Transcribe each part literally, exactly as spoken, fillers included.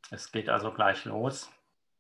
Es geht also gleich los.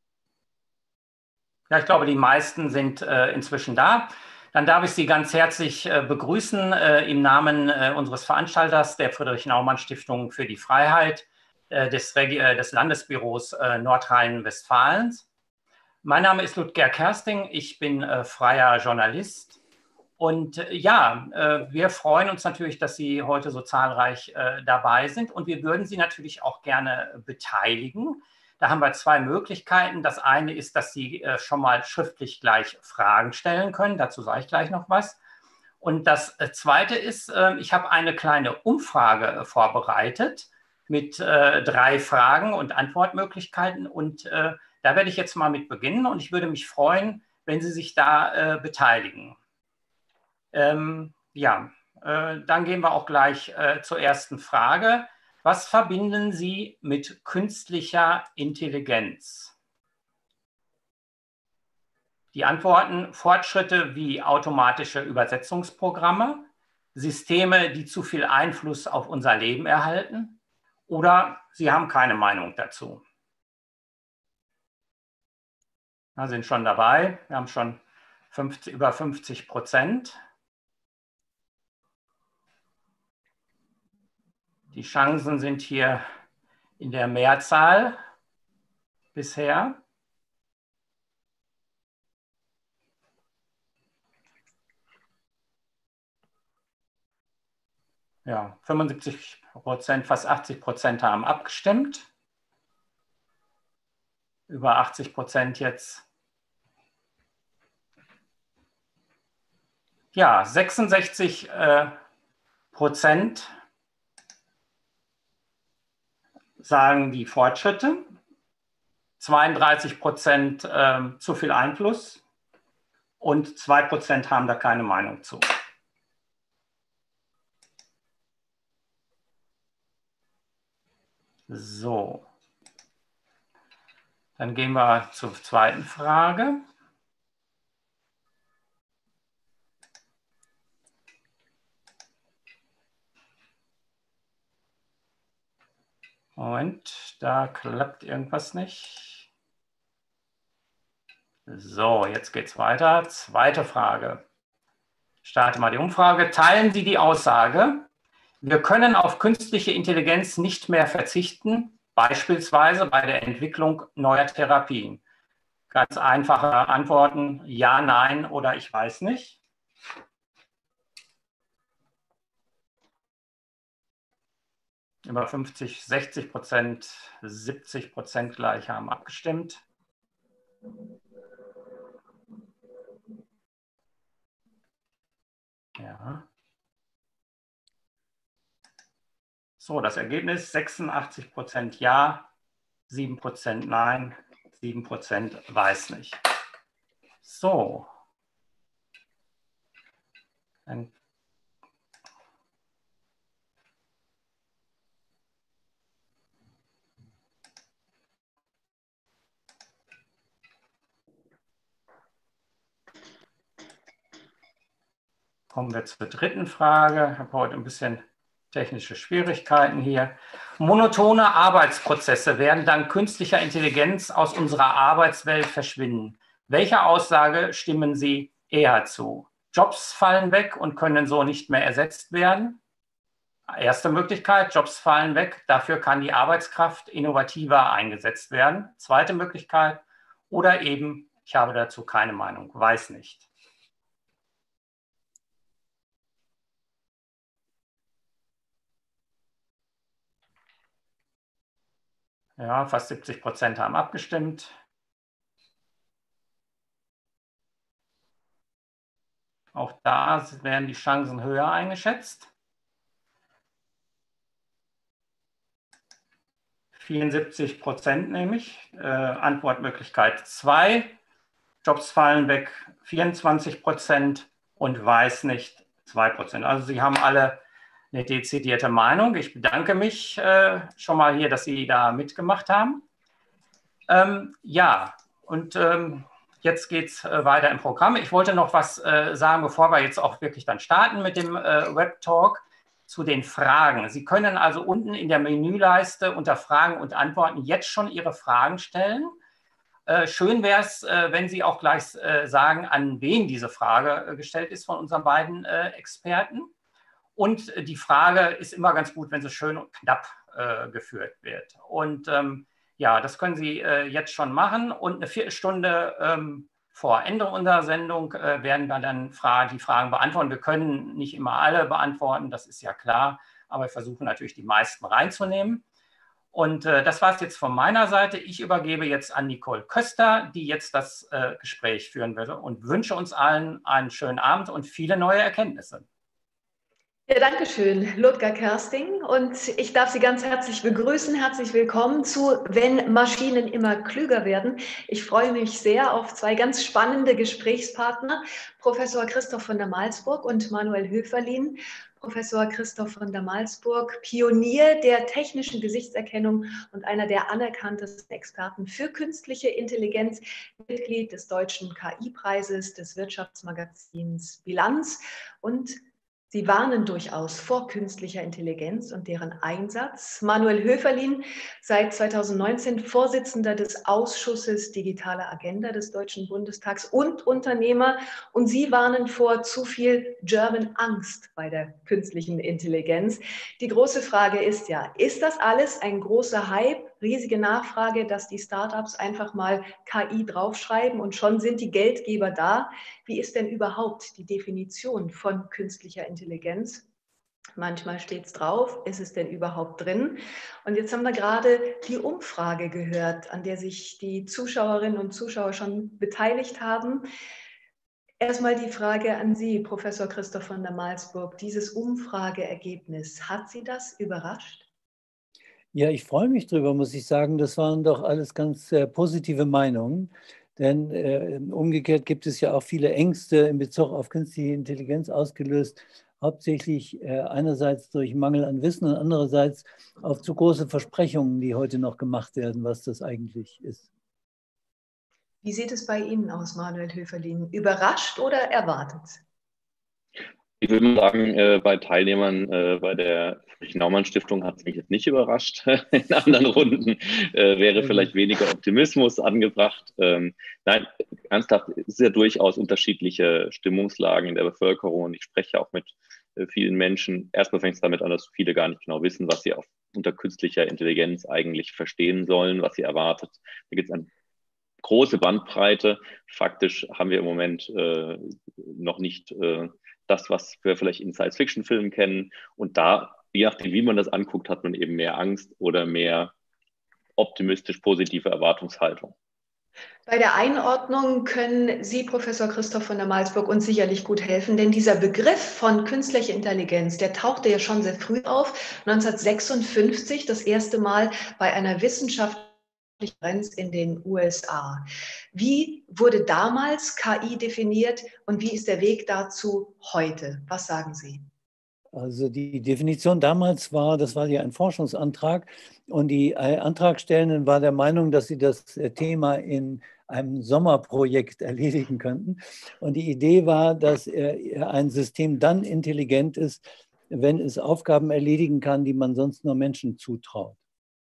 Ja, ich glaube, die meisten sind äh, inzwischen da. Dann darf ich Sie ganz herzlich äh, begrüßen äh, im Namen äh, unseres Veranstalters, der Friedrich-Naumann-Stiftung für die Freiheit äh, des, äh, des Landesbüros äh, Nordrhein-Westfalens. Mein Name ist Ludger Kersting, ich bin äh, freier Journalist. Und äh, ja, äh, wir freuen uns natürlich, dass Sie heute so zahlreich äh, dabei sind. Und wir würden Sie natürlich auch gerne beteiligen. Da haben wir zwei Möglichkeiten. Das eine ist, dass Sie äh, schon mal schriftlich gleich Fragen stellen können. Dazu sage ich gleich noch was. Und das äh, zweite ist, äh, ich habe eine kleine Umfrage äh, vorbereitet mit äh, drei Fragen und Antwortmöglichkeiten. Und äh, da werde ich jetzt mal mit beginnen. Und ich würde mich freuen, wenn Sie sich da äh, beteiligen. Ähm, ja, äh, dann gehen wir auch gleich äh, zur ersten Frage. Was verbinden Sie mit künstlicher Intelligenz? Die Antworten: Fortschritte wie automatische Übersetzungsprogramme, Systeme, die zu viel Einfluss auf unser Leben erhalten, oder Sie haben keine Meinung dazu. Wir sind schon dabei. Wir haben schon fünfzig, über fünfzig Prozent. Die Chancen sind hier in der Mehrzahl bisher. Ja, fünfundsiebzig Prozent, fast achtzig Prozent haben abgestimmt. Über achtzig Prozent jetzt. Ja, sechsundsechzig Prozent sagen die Fortschritte, zweiunddreißig Prozent äh, zu viel Einfluss und zwei Prozent haben da keine Meinung zu. So, dann gehen wir zur zweiten Frage. Moment, da klappt irgendwas nicht. So, jetzt geht es weiter. Zweite Frage. Ich starte mal die Umfrage. Teilen Sie die Aussage, wir können auf künstliche Intelligenz nicht mehr verzichten, beispielsweise bei der Entwicklung neuer Therapien? Ganz einfache Antworten: Ja, nein oder ich weiß nicht. Über fünfzig, sechzig Prozent, siebzig Prozent gleich haben abgestimmt. Ja. So, das Ergebnis: sechsundachtzig Prozent ja, sieben Prozent nein, sieben Prozent weiß nicht. So. Dann kommen wir zur dritten Frage. Ich habe heute ein bisschen technische Schwierigkeiten hier. Monotone Arbeitsprozesse werden dank künstlicher Intelligenz aus unserer Arbeitswelt verschwinden. Welcher Aussage stimmen Sie eher zu? Jobs fallen weg und können so nicht mehr ersetzt werden. Erste Möglichkeit: Jobs fallen weg, dafür kann die Arbeitskraft innovativer eingesetzt werden. Zweite Möglichkeit: oder eben, ich habe dazu keine Meinung, weiß nicht. Ja, fast siebzig Prozent haben abgestimmt. Auch da werden die Chancen höher eingeschätzt. vierundsiebzig Prozent nämlich. Äh, Antwortmöglichkeit zwei. Jobs fallen weg, vierundzwanzig Prozent, und weiß nicht, zwei Prozent. Also Sie haben alle eine dezidierte Meinung. Ich bedanke mich äh, schon mal hier, dass Sie da mitgemacht haben. Ähm, ja, und ähm, jetzt geht es äh, weiter im Programm. Ich wollte noch was äh, sagen, bevor wir jetzt auch wirklich dann starten mit dem äh, Web Talk. zu den Fragen. Sie können also unten in der Menüleiste unter Fragen und Antworten jetzt schon Ihre Fragen stellen. Äh, schön wäre es, äh, wenn Sie auch gleich äh, sagen, an wen diese Frage äh, gestellt ist von unseren beiden äh, Experten. Und die Frage ist immer ganz gut, wenn sie schön und knapp äh, geführt wird. Und ähm, ja, das können Sie äh, jetzt schon machen. Und eine Viertelstunde ähm, vor Ende unserer Sendung äh, werden wir dann Fra- die Fragen beantworten. Wir können nicht immer alle beantworten, das ist ja klar, aber wir versuchen natürlich die meisten reinzunehmen. Und äh, das war es jetzt von meiner Seite. Ich übergebe jetzt an Nicole Köster, die jetzt das äh, Gespräch führen würde und wünsche uns allen einen schönen Abend und viele neue Erkenntnisse. Ja, danke schön, Ludger Kersting. Und ich darf Sie ganz herzlich begrüßen. Herzlich willkommen zu Wenn Maschinen immer klüger werden. Ich freue mich sehr auf zwei ganz spannende Gesprächspartner, Professor Christoph von der Malsburg und Manuel Höferlin. Professor Christoph von der Malsburg, Pionier der technischen Gesichtserkennung und einer der anerkanntesten Experten für künstliche Intelligenz, Mitglied des Deutschen K I-Preises, des Wirtschaftsmagazins Bilanz, und Sie warnen durchaus vor künstlicher Intelligenz und deren Einsatz. Manuel Höferlin, seit zweitausendneunzehn Vorsitzender des Ausschusses Digitale Agenda des Deutschen Bundestags und Unternehmer. Und Sie warnen vor zu viel German Angst bei der künstlichen Intelligenz. Die große Frage ist ja, ist das alles ein großer Hype, riesige Nachfrage, dass die Startups einfach mal K I draufschreiben und schon sind die Geldgeber da? Wie ist denn überhaupt die Definition von künstlicher Intelligenz? Manchmal steht es drauf, ist es denn überhaupt drin? Und jetzt haben wir gerade die Umfrage gehört, an der sich die Zuschauerinnen und Zuschauer schon beteiligt haben. Erstmal die Frage an Sie, Professor Christoph von der Malsburg. Dieses Umfrageergebnis, hat Sie das überrascht? Ja, ich freue mich drüber, muss ich sagen. Das waren doch alles ganz äh, positive Meinungen. Denn äh, umgekehrt gibt es ja auch viele Ängste in Bezug auf künstliche Intelligenz ausgelöst, hauptsächlich äh, einerseits durch Mangel an Wissen und andererseits auf zu große Versprechungen, die heute noch gemacht werden, was das eigentlich ist. Wie sieht es bei Ihnen aus, Manuel Höferlin? Überrascht oder erwartet? Ich würde mal sagen, äh, bei Teilnehmern äh, bei der Friedrich-Naumann-Stiftung hat es mich jetzt nicht überrascht. In anderen Runden äh, wäre vielleicht weniger Optimismus angebracht. Ähm, nein, ernsthaft, es ist ja durchaus unterschiedliche Stimmungslagen in der Bevölkerung. Und ich spreche auch mit äh, vielen Menschen. Erstmal fängt es damit an, dass viele gar nicht genau wissen, was sie auf, unter künstlicher Intelligenz eigentlich verstehen sollen, was sie erwartet. Da gibt es eine große Bandbreite. Faktisch haben wir im Moment äh, noch nicht äh, das, was wir vielleicht in Science-Fiction-Filmen kennen. Und da, je nachdem, wie man das anguckt, hat man eben mehr Angst oder mehr optimistisch positive Erwartungshaltung. Bei der Einordnung können Sie, Professor Christoph von der Malsburg, uns sicherlich gut helfen, denn dieser Begriff von künstlicher Intelligenz, der tauchte ja schon sehr früh auf, neunzehnhundertsechsundfünfzig, das erste Mal bei einer wissenschaftlichen Konferenz in den U S A. Wie wurde damals K I definiert und wie ist der Weg dazu heute? Was sagen Sie? Also die Definition damals war, das war ja ein Forschungsantrag und die Antragstellenden waren der Meinung, dass sie das Thema in einem Sommerprojekt erledigen könnten. Und die Idee war, dass ein System dann intelligent ist, wenn es Aufgaben erledigen kann, die man sonst nur Menschen zutraut.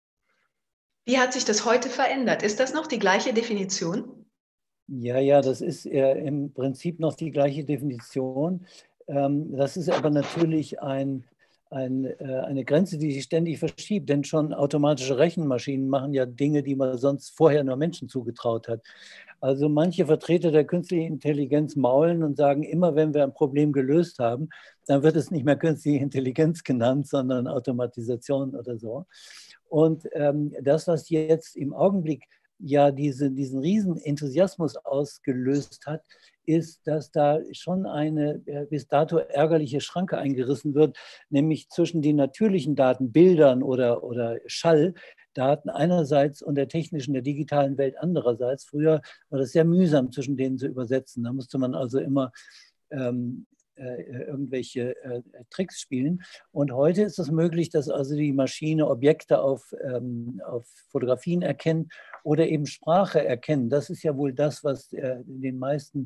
Wie hat sich das heute verändert? Ist das noch die gleiche Definition? Ja, ja, das ist im Prinzip noch die gleiche Definition. Das ist aber natürlich ein, ein, eine Grenze, die sich ständig verschiebt, denn schon automatische Rechenmaschinen machen ja Dinge, die man sonst vorher nur Menschen zugetraut hat. Also manche Vertreter der künstlichen Intelligenz maulen und sagen, immer wenn wir ein Problem gelöst haben, dann wird es nicht mehr künstliche Intelligenz genannt, sondern Automatisation oder so. Und ähm, das, was jetzt im Augenblick ja diese, diesen riesen Enthusiasmus ausgelöst hat, ist, dass da schon eine bis dato ärgerliche Schranke eingerissen wird, nämlich zwischen den natürlichen Daten, Bildern oder, oder Schalldaten einerseits und der technischen, der digitalen Welt andererseits. Früher war das sehr mühsam, zwischen denen zu übersetzen. Da musste man also immer ähm, äh, irgendwelche äh, Tricks spielen. Und heute ist es möglich, dass also die Maschine Objekte auf, ähm, auf Fotografien erkennt oder eben Sprache erkennt. Das ist ja wohl das, was äh, den meisten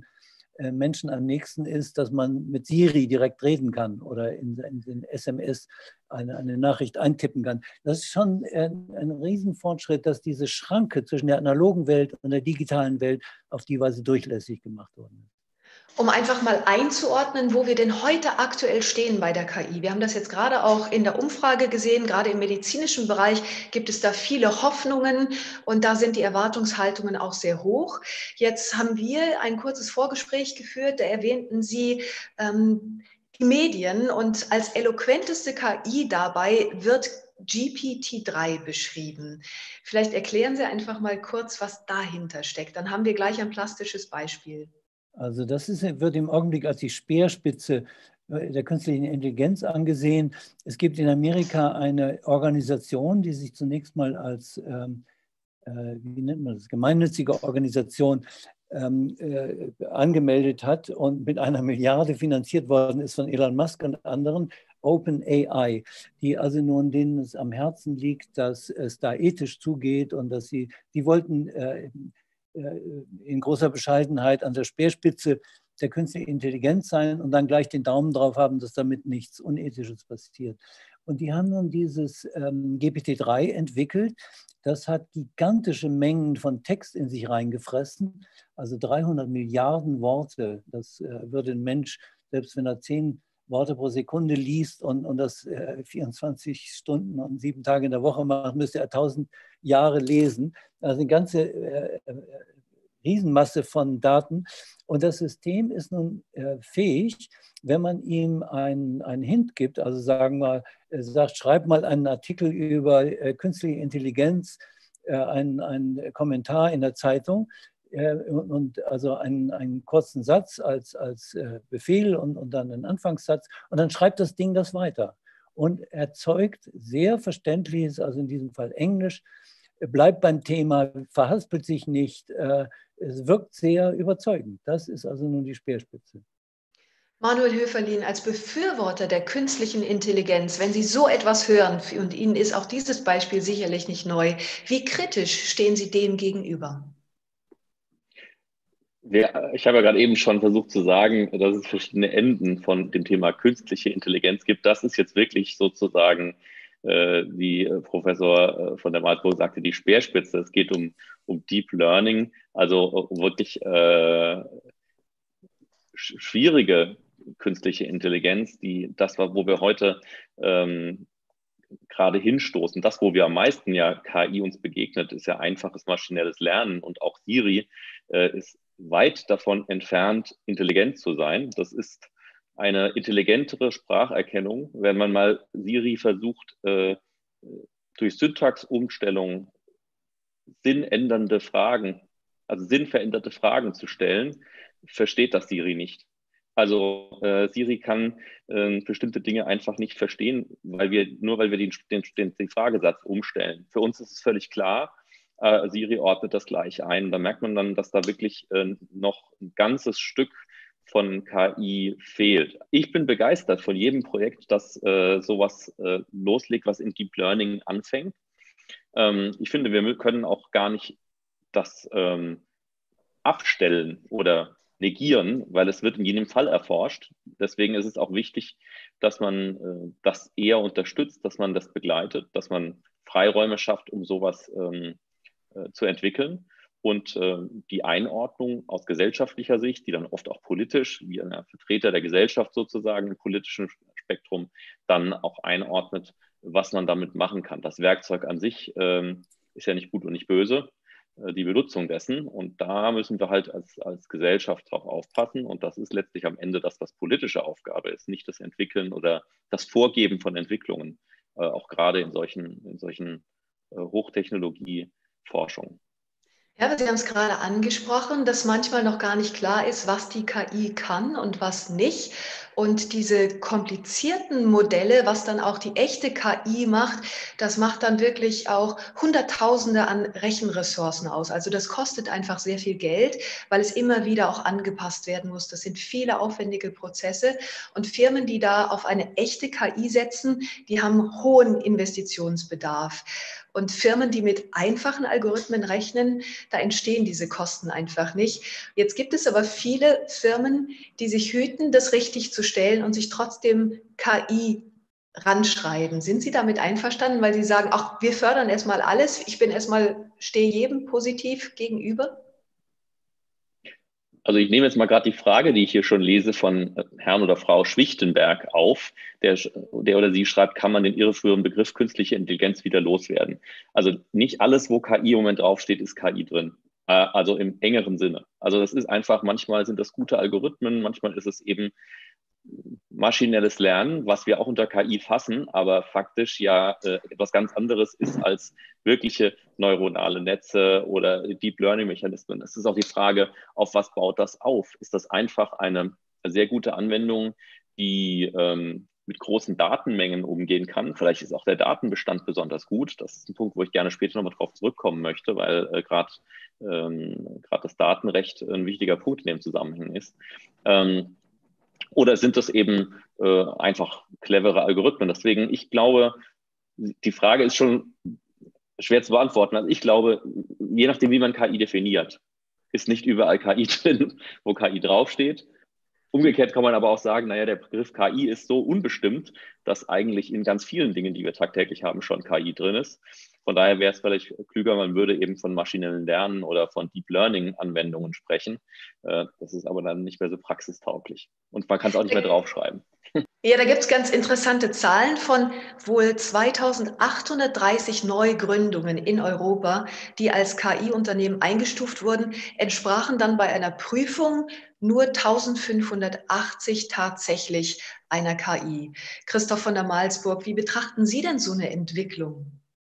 äh, Menschen am nächsten ist, dass man mit Siri direkt reden kann oder in, in den S M S eine, eine Nachricht eintippen kann. Das ist schon ein, ein Riesenfortschritt, dass diese Schranke zwischen der analogen Welt und der digitalen Welt auf die Weise durchlässig gemacht worden ist. Um einfach mal einzuordnen, wo wir denn heute aktuell stehen bei der K I. Wir haben das jetzt gerade auch in der Umfrage gesehen, gerade im medizinischen Bereich gibt es da viele Hoffnungen und da sind die Erwartungshaltungen auch sehr hoch. Jetzt haben wir ein kurzes Vorgespräch geführt, da erwähnten Sie ähm, die Medien und als eloquenteste K I dabei wird G P T drei beschrieben. Vielleicht erklären Sie einfach mal kurz, was dahinter steckt. Dann haben wir gleich ein plastisches Beispiel. Also das ist, wird im Augenblick als die Speerspitze der künstlichen Intelligenz angesehen. Es gibt in Amerika eine Organisation, die sich zunächst mal als, ähm, äh, wie nennt man das, gemeinnützige Organisation ähm, äh, angemeldet hat und mit einer Milliarde finanziert worden ist von Elon Musk und anderen, OpenAI, die also nun denen es am Herzen liegt, dass es da ethisch zugeht und dass sie, die wollten äh, in großer Bescheidenheit an der Speerspitze der künstlichen Intelligenz sein und dann gleich den Daumen drauf haben, dass damit nichts Unethisches passiert. Und die haben nun dieses ähm, G P T drei entwickelt. Das hat gigantische Mengen von Text in sich reingefressen, also dreihundert Milliarden Worte. Das äh, würde ein Mensch, selbst wenn er zehn Worte pro Sekunde liest und, und das äh, vierundzwanzig Stunden und sieben Tage in der Woche macht, müsste er tausend Jahre lesen. Also eine ganze äh, Riesenmasse von Daten. Und das System ist nun äh, fähig, wenn man ihm einen, einen Hint gibt, also sagen wir, er sagt, schreib mal einen Artikel über äh, künstliche Intelligenz, äh, einen, einen Kommentar in der Zeitung, und also einen, einen kurzen Satz als, als Befehl und, und dann einen Anfangssatz und dann schreibt das Ding das weiter und erzeugt sehr verständliches, also in diesem Fall Englisch, bleibt beim Thema, verhaspelt sich nicht, es wirkt sehr überzeugend. Das ist also nun die Speerspitze. Manuel Höferlin, als Befürworter der künstlichen Intelligenz, wenn Sie so etwas hören, und Ihnen ist auch dieses Beispiel sicherlich nicht neu, wie kritisch stehen Sie dem gegenüber? Ich habe ja gerade eben schon versucht zu sagen, dass es verschiedene Enden von dem Thema künstliche Intelligenz gibt. Das ist jetzt wirklich sozusagen, äh, wie Professor von der Marburg sagte, die Speerspitze. Es geht um, um Deep Learning, also wirklich äh, schwierige künstliche Intelligenz, die das war, wo wir heute ähm, gerade hinstoßen. Das, wo wir am meisten ja K I uns begegnet, ist ja einfaches maschinelles Lernen und auch Siri äh, ist weit davon entfernt, intelligent zu sein. Das ist eine intelligentere Spracherkennung, wenn man mal Siri versucht, äh, durch Syntaxumstellung sinnändernde Fragen, also sinnveränderte Fragen zu stellen, versteht das Siri nicht. Also äh, Siri kann äh, bestimmte Dinge einfach nicht verstehen, weil wir, nur weil wir den, den, den, den Fragesatz umstellen. Für uns ist es völlig klar, äh, Siri ordnet das gleich ein. Da merkt man dann, dass da wirklich äh, noch ein ganzes Stück von K I fehlt. Ich bin begeistert von jedem Projekt, das äh, sowas äh, loslegt, was in Deep Learning anfängt. Ähm, ich finde, wir können auch gar nicht das ähm, abstellen oder negieren, weil es wird in jedem Fall erforscht. Deswegen ist es auch wichtig, dass man äh, das eher unterstützt, dass man das begleitet, dass man Freiräume schafft, um sowas ähm, äh, zu entwickeln. Und äh, die Einordnung aus gesellschaftlicher Sicht, die dann oft auch politisch, wie ein Vertreter der Gesellschaft sozusagen im politischen Spektrum, dann auch einordnet, was man damit machen kann. Das Werkzeug an sich äh, ist ja nicht gut und nicht böse, die Benutzung dessen. Und da müssen wir halt als, als Gesellschaft drauf aufpassen. Und das ist letztlich am Ende das, was politische Aufgabe ist, nicht das Entwickeln oder das Vorgeben von Entwicklungen, äh, auch gerade in solchen, in solchen äh, Hochtechnologie-Forschungen. Ja, Sie haben es gerade angesprochen, dass manchmal noch gar nicht klar ist, was die K I kann und was nicht. Und diese komplizierten Modelle, was dann auch die echte K I macht, das macht dann wirklich auch Hunderttausende an Rechenressourcen aus. Also das kostet einfach sehr viel Geld, weil es immer wieder auch angepasst werden muss. Das sind viele aufwendige Prozesse. Und Firmen, die da auf eine echte K I setzen, die haben hohen Investitionsbedarf. Und Firmen, die mit einfachen Algorithmen rechnen, da entstehen diese Kosten einfach nicht. Jetzt gibt es aber viele Firmen, die sich hüten, das richtig zu stellen und sich trotzdem K I ranschreiben. Sind Sie damit einverstanden, weil Sie sagen, ach, wir fördern erstmal alles, ich bin erstmal, stehe jedem positiv gegenüber? Also ich nehme jetzt mal gerade die Frage, die ich hier schon lese, von Herrn oder Frau Schwichtenberg auf. Der, der oder sie schreibt, kann man den irreführenden Begriff künstliche Intelligenz wieder loswerden? Also nicht alles, wo K I im Moment draufsteht, ist K I drin. Also im engeren Sinne. Also das ist einfach, manchmal sind das gute Algorithmen, manchmal ist es eben maschinelles Lernen, was wir auch unter K I fassen, aber faktisch ja äh, etwas ganz anderes ist als wirkliche neuronale Netze oder Deep Learning Mechanismen. Es ist auch die Frage, auf was baut das auf? Ist das einfach eine sehr gute Anwendung, die ähm, mit großen Datenmengen umgehen kann? Vielleicht ist auch der Datenbestand besonders gut. Das ist ein Punkt, wo ich gerne später nochmal drauf zurückkommen möchte, weil äh, gerade ähm, gerade das Datenrecht ein wichtiger Punkt in dem Zusammenhang ist. Ähm, Oder sind das eben äh, einfach clevere Algorithmen? Deswegen, ich glaube, die Frage ist schon schwer zu beantworten. Also ich glaube, je nachdem, wie man K I definiert, ist nicht überall K I drin, wo K I draufsteht. Umgekehrt kann man aber auch sagen, naja, der Begriff K I ist so unbestimmt, dass eigentlich in ganz vielen Dingen, die wir tagtäglich haben, schon K I drin ist. Von daher wäre es vielleicht klüger, man würde eben von maschinellen Lernen oder von Deep Learning Anwendungen sprechen. Das ist aber dann nicht mehr so praxistauglich. Und man kann es auch nicht mehr draufschreiben. Ja, da gibt es ganz interessante Zahlen von wohl zweitausendachthundertdreißig Neugründungen in Europa, die als K I-Unternehmen eingestuft wurden, entsprachen dann bei einer Prüfung nur eintausendfünfhundertachtzig tatsächlich einer K I. Christoph von der Malsburg, wie betrachten Sie denn so eine Entwicklung?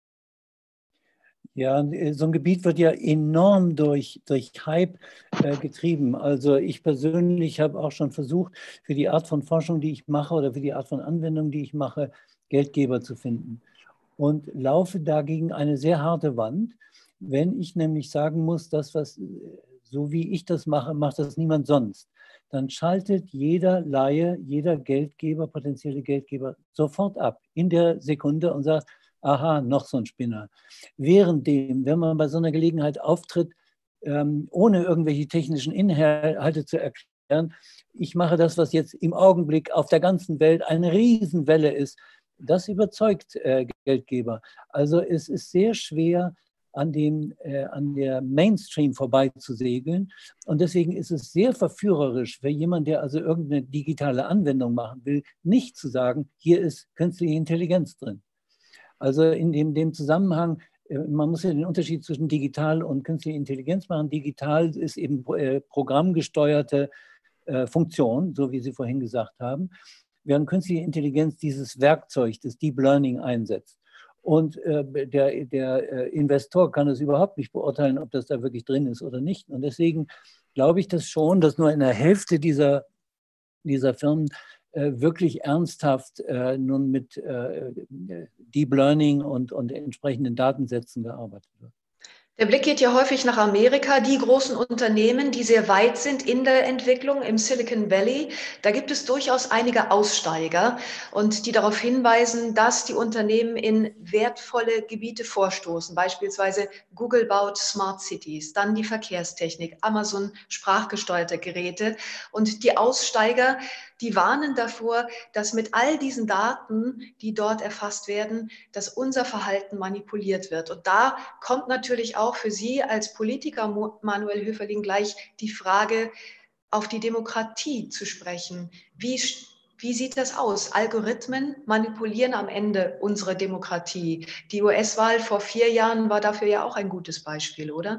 Ja, so ein Gebiet wird ja enorm durch, durch Hype äh, getrieben. Also ich persönlich habe auch schon versucht, für die Art von Forschung, die ich mache oder für die Art von Anwendung, die ich mache, Geldgeber zu finden. Und laufe dagegen eine sehr harte Wand, wenn ich nämlich sagen muss, das, was, so wie ich das mache, macht das niemand sonst. Dann schaltet jeder Laie, jeder Geldgeber, potenzielle Geldgeber sofort ab, in der Sekunde und sagt, aha, noch so ein Spinner. Währenddem, wenn man bei so einer Gelegenheit auftritt, ähm, ohne irgendwelche technischen Inhalte zu erklären, ich mache das, was jetzt im Augenblick auf der ganzen Welt eine Riesenwelle ist, das überzeugt äh, Geldgeber. Also es ist sehr schwer, an, dem, äh, an der Mainstream vorbeizusegeln. Und deswegen ist es sehr verführerisch für jemanden, der also irgendeine digitale Anwendung machen will, nicht zu sagen, hier ist künstliche Intelligenz drin. Also in dem, dem Zusammenhang, man muss ja den Unterschied zwischen digital und künstliche Intelligenz machen. Digital ist eben äh, programmgesteuerte äh, Funktion, so wie Sie vorhin gesagt haben, während künstliche Intelligenz dieses Werkzeug des Deep Learning einsetzt. Und äh, der, der äh, Investor kann es überhaupt nicht beurteilen, ob das da wirklich drin ist oder nicht. Und deswegen glaube ich das schon, dass nur in der Hälfte dieser, dieser Firmen wirklich ernsthaft äh, nun mit äh, Deep Learning und, und entsprechenden Datensätzen gearbeitet wird. Der Blick geht ja häufig nach Amerika, die großen Unternehmen, die sehr weit sind in der Entwicklung im Silicon Valley. Da gibt es durchaus einige Aussteiger und die darauf hinweisen, dass die Unternehmen in wertvolle Gebiete vorstoßen. Beispielsweise Google baut Smart Cities, dann die Verkehrstechnik, Amazon sprachgesteuerte Geräte. Und die Aussteiger, die warnen davor, dass mit all diesen Daten, die dort erfasst werden, dass unser Verhalten manipuliert wird. Und da kommt natürlich auch für Sie als Politiker, Manuel Höferling, gleich die Frage auf die Demokratie zu sprechen. Wie, wie sieht das aus? Algorithmen manipulieren am Ende unsere Demokratie. Die U S-Wahl vor vier Jahren war dafür ja auch ein gutes Beispiel, oder?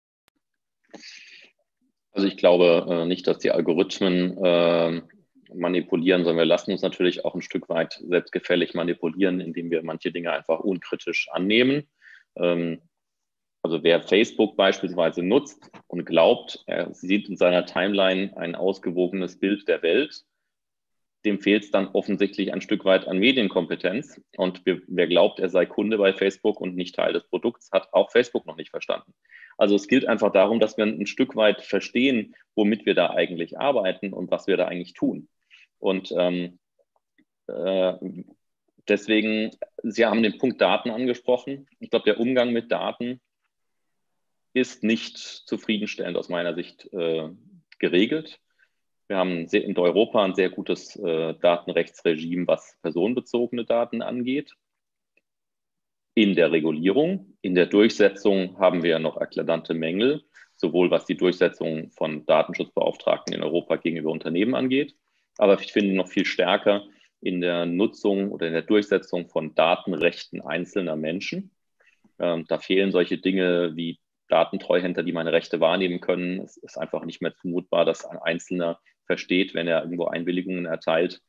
Also ich glaube nicht, dass die Algorithmen äh, manipulieren, sondern wir lassen uns natürlich auch ein Stück weit selbstgefällig manipulieren, indem wir manche Dinge einfach unkritisch annehmen. Ähm, Also wer Facebook beispielsweise nutzt und glaubt, er sieht in seiner Timeline ein ausgewogenes Bild der Welt, dem fehlt es dann offensichtlich ein Stück weit an Medienkompetenz. Und wer glaubt, er sei Kunde bei Facebook und nicht Teil des Produkts, hat auch Facebook noch nicht verstanden. Also es gilt einfach darum, dass wir ein Stück weit verstehen, womit wir da eigentlich arbeiten und was wir da eigentlich tun. Und ähm, äh, deswegen, Sie haben den Punkt Daten angesprochen. Ich glaube, der Umgang mit Daten ist nicht zufriedenstellend aus meiner Sicht äh, geregelt. Wir haben in Europa ein sehr gutes äh, Datenrechtsregime, was personenbezogene Daten angeht. In der Regulierung, in der Durchsetzung haben wir noch eklatante Mängel, sowohl was die Durchsetzung von Datenschutzbeauftragten in Europa gegenüber Unternehmen angeht, aber ich finde noch viel stärker in der Nutzung oder in der Durchsetzung von Datenrechten einzelner Menschen. Ähm, da fehlen solche Dinge wie Datentreuhänder, die meine Rechte wahrnehmen können. Es ist einfach nicht mehr zumutbar, dass ein Einzelner versteht, wenn er irgendwo Einwilligungen erteilt,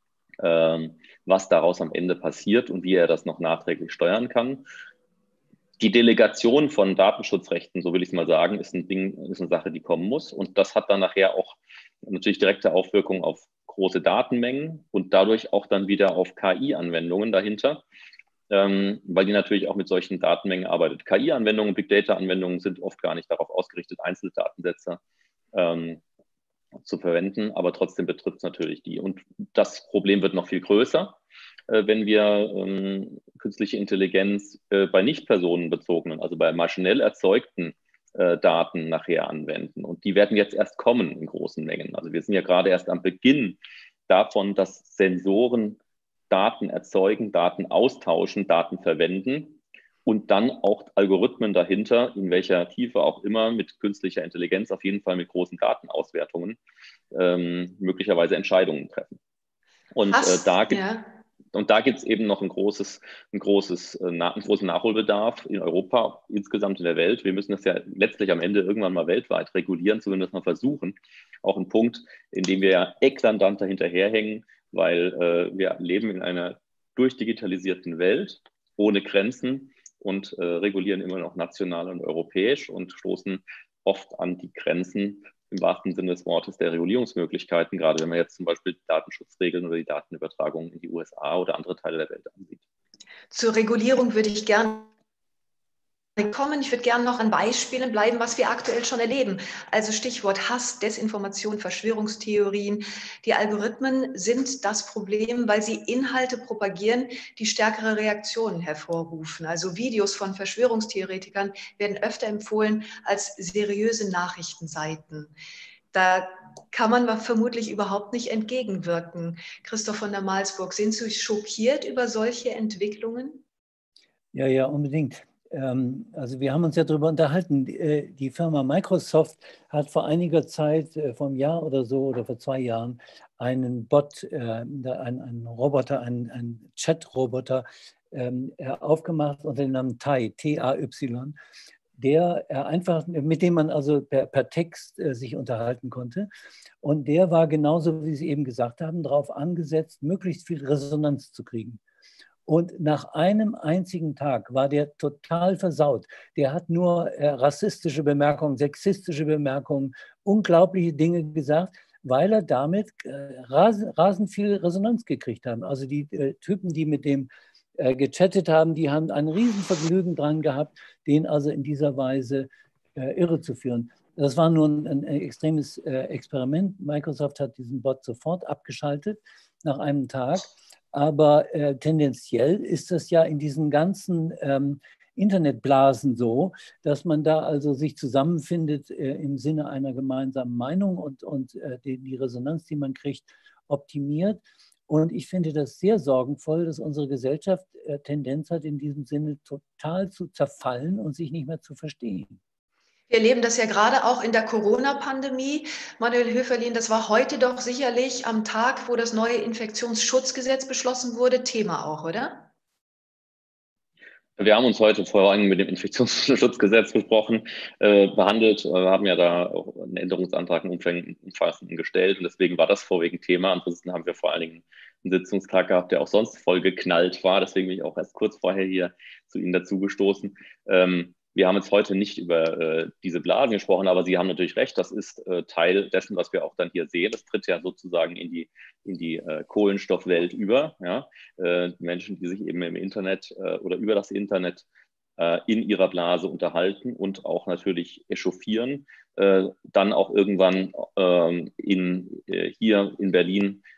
ähm, was daraus am Ende passiert und wie er das noch nachträglich steuern kann. Die Delegation von Datenschutzrechten, so will ich es mal sagen, ist ein Ding, ist eine Sache, die kommen muss. Und das hat dann nachher auch natürlich direkte Auswirkungen auf große Datenmengen und dadurch auch dann wieder auf K I-Anwendungen dahinter, ähm, weil die natürlich auch mit solchen Datenmengen arbeitet. K I-Anwendungen, Big-Data-Anwendungen sind oft gar nicht darauf ausgerichtet, Einzeldatensätze ähm, zu verwenden, aber trotzdem betrifft es natürlich die. Und das Problem wird noch viel größer, äh, wenn wir ähm, künstliche Intelligenz äh, bei nicht personenbezogenen, also bei maschinell erzeugten äh, Daten nachher anwenden. Und die werden jetzt erst kommen in großen Mengen. Also wir sind ja gerade erst am Beginn davon, dass Sensoren Daten erzeugen, Daten austauschen, Daten verwenden und dann auch Algorithmen dahinter, in welcher Tiefe auch immer, mit künstlicher Intelligenz, auf jeden Fall mit großen Datenauswertungen, ähm, möglicherweise Entscheidungen treffen. Und äh, da gibt ja. Und da gibt es eben noch ein großes, ein großes, äh, einen großen Nachholbedarf in Europa, insgesamt in der Welt. Wir müssen das ja letztlich am Ende irgendwann mal weltweit regulieren, zumindest mal versuchen. Auch ein Punkt, in dem wir ja eklatant dahinterherhängen, weil äh, wir leben in einer durchdigitalisierten Welt ohne Grenzen und äh, regulieren immer noch national und europäisch und stoßen oft an die Grenzen im wahrsten Sinne des Wortes der Regulierungsmöglichkeiten, gerade wenn man jetzt zum Beispiel Datenschutzregeln oder die Datenübertragung in die U S A oder andere Teile der Welt ansieht. Zur Regulierung würde ich gerne kommen. Ich würde gerne noch an Beispielen bleiben, was wir aktuell schon erleben. Also Stichwort Hass, Desinformation, Verschwörungstheorien. Die Algorithmen sind das Problem, weil sie Inhalte propagieren, die stärkere Reaktionen hervorrufen. Also Videos von Verschwörungstheoretikern werden öfter empfohlen als seriöse Nachrichtenseiten. Da kann man vermutlich überhaupt nicht entgegenwirken. Christoph von der Malsburg, sind Sie schockiert über solche Entwicklungen? Ja, ja, unbedingt. Also wir haben uns ja darüber unterhalten. Die Firma Microsoft hat vor einiger Zeit, vor einem Jahr oder so oder vor zwei Jahren, einen Bot, einen, einen Roboter, einen, einen Chat-Roboter aufgemacht unter dem Namen Tay, T A Y, der einfach, mit dem man also per, per Text sich unterhalten konnte. Und der war genauso, wie Sie eben gesagt haben, darauf angesetzt, möglichst viel Resonanz zu kriegen. Und nach einem einzigen Tag war der total versaut. Der hat nur äh, rassistische Bemerkungen, sexistische Bemerkungen, unglaubliche Dinge gesagt, weil er damit äh, rasend, rasend viel Resonanz gekriegt hat. Also die äh, Typen, die mit dem äh, gechattet haben, die haben ein Riesenvergnügen dran gehabt, den also in dieser Weise äh, irre zu führen. Das war nur ein, ein extremes äh, Experiment. Microsoft hat diesen Bot sofort abgeschaltet nach einem Tag. Aber äh, tendenziell ist das ja in diesen ganzen ähm, Internetblasen so, dass man da also sich zusammenfindet äh, im Sinne einer gemeinsamen Meinung und, und äh, die, die Resonanz, die man kriegt, optimiert. Und ich finde das sehr sorgenvoll, dass unsere Gesellschaft äh, Tendenz hat, in diesem Sinne total zu zerfallen und sich nicht mehr zu verstehen. Wir erleben das ja gerade auch in der Corona-Pandemie. Manuel Höferlin, das war heute doch sicherlich am Tag, wo das neue Infektionsschutzgesetz beschlossen wurde, Thema auch, oder? Wir haben uns heute vor allem mit dem Infektionsschutzgesetz besprochen, äh, behandelt. Wir haben ja da auch einen Änderungsantrag umfassend gestellt und deswegen war das vorwiegend Thema. Ansonsten haben wir vor allen Dingen einen Sitzungstag gehabt, der auch sonst voll geknallt war. Deswegen bin ich auch erst kurz vorher hier zu Ihnen dazugestoßen. Ähm, Wir haben jetzt heute nicht über äh, diese Blasen gesprochen, aber Sie haben natürlich recht, das ist äh, Teil dessen, was wir auch dann hier sehen. Das tritt ja sozusagen in die, in die äh, Kohlenstoffwelt über. Ja? Äh, Menschen, die sich eben im Internet äh, oder über das Internet äh, in ihrer Blase unterhalten und auch natürlich echauffieren, äh, dann auch irgendwann äh, in, äh, hier in Berlin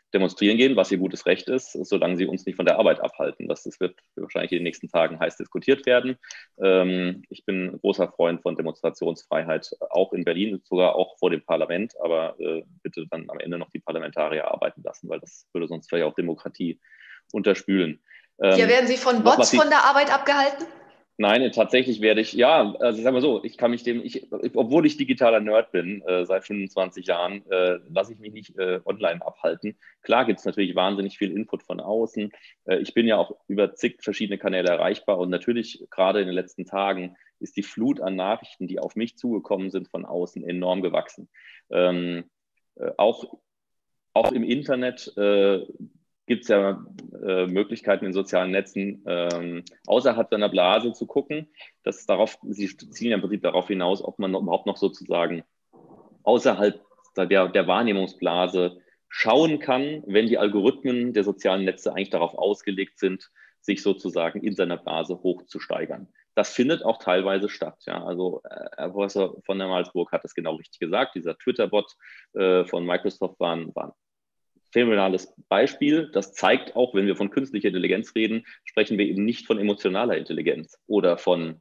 demonstrieren gehen, was ihr gutes Recht ist, solange sie uns nicht von der Arbeit abhalten. Das, das wird wahrscheinlich in den nächsten Tagen heiß diskutiert werden. Ähm, ich bin ein großer Freund von Demonstrationsfreiheit, auch in Berlin, sogar auch vor dem Parlament, aber äh, bitte dann am Ende noch die Parlamentarier arbeiten lassen, weil das würde sonst vielleicht auch Demokratie unterspülen. Ähm, ja, werden Sie von Bots von der Arbeit abgehalten? Nein, tatsächlich werde ich, ja, also sagen wir so, ich kann mich dem, ich, obwohl ich digitaler Nerd bin, äh, seit fünfundzwanzig Jahren, äh, lasse ich mich nicht äh, online abhalten. Klar gibt es natürlich wahnsinnig viel Input von außen. Äh, ich bin ja auch über zig verschiedene Kanäle erreichbar und natürlich gerade in den letzten Tagen ist die Flut an Nachrichten, die auf mich zugekommen sind von außen, enorm gewachsen. Ähm, äh, auch, auch im Internet äh, gibt es ja äh, Möglichkeiten in sozialen Netzen, ähm, außerhalb seiner Blase zu gucken. Das darauf, sie zielen ja im Prinzip darauf hinaus, ob man noch, überhaupt noch sozusagen außerhalb der, der Wahrnehmungsblase schauen kann, wenn die Algorithmen der sozialen Netze eigentlich darauf ausgelegt sind, sich sozusagen in seiner Blase hochzusteigern. Das findet auch teilweise statt. Ja. Also äh, Herr Professor von der Malsburg hat das genau richtig gesagt. Dieser Twitter-Bot äh, von Microsoft war ein, war ein phänomenales Beispiel. Das zeigt auch, wenn wir von künstlicher Intelligenz reden, sprechen wir eben nicht von emotionaler Intelligenz oder von,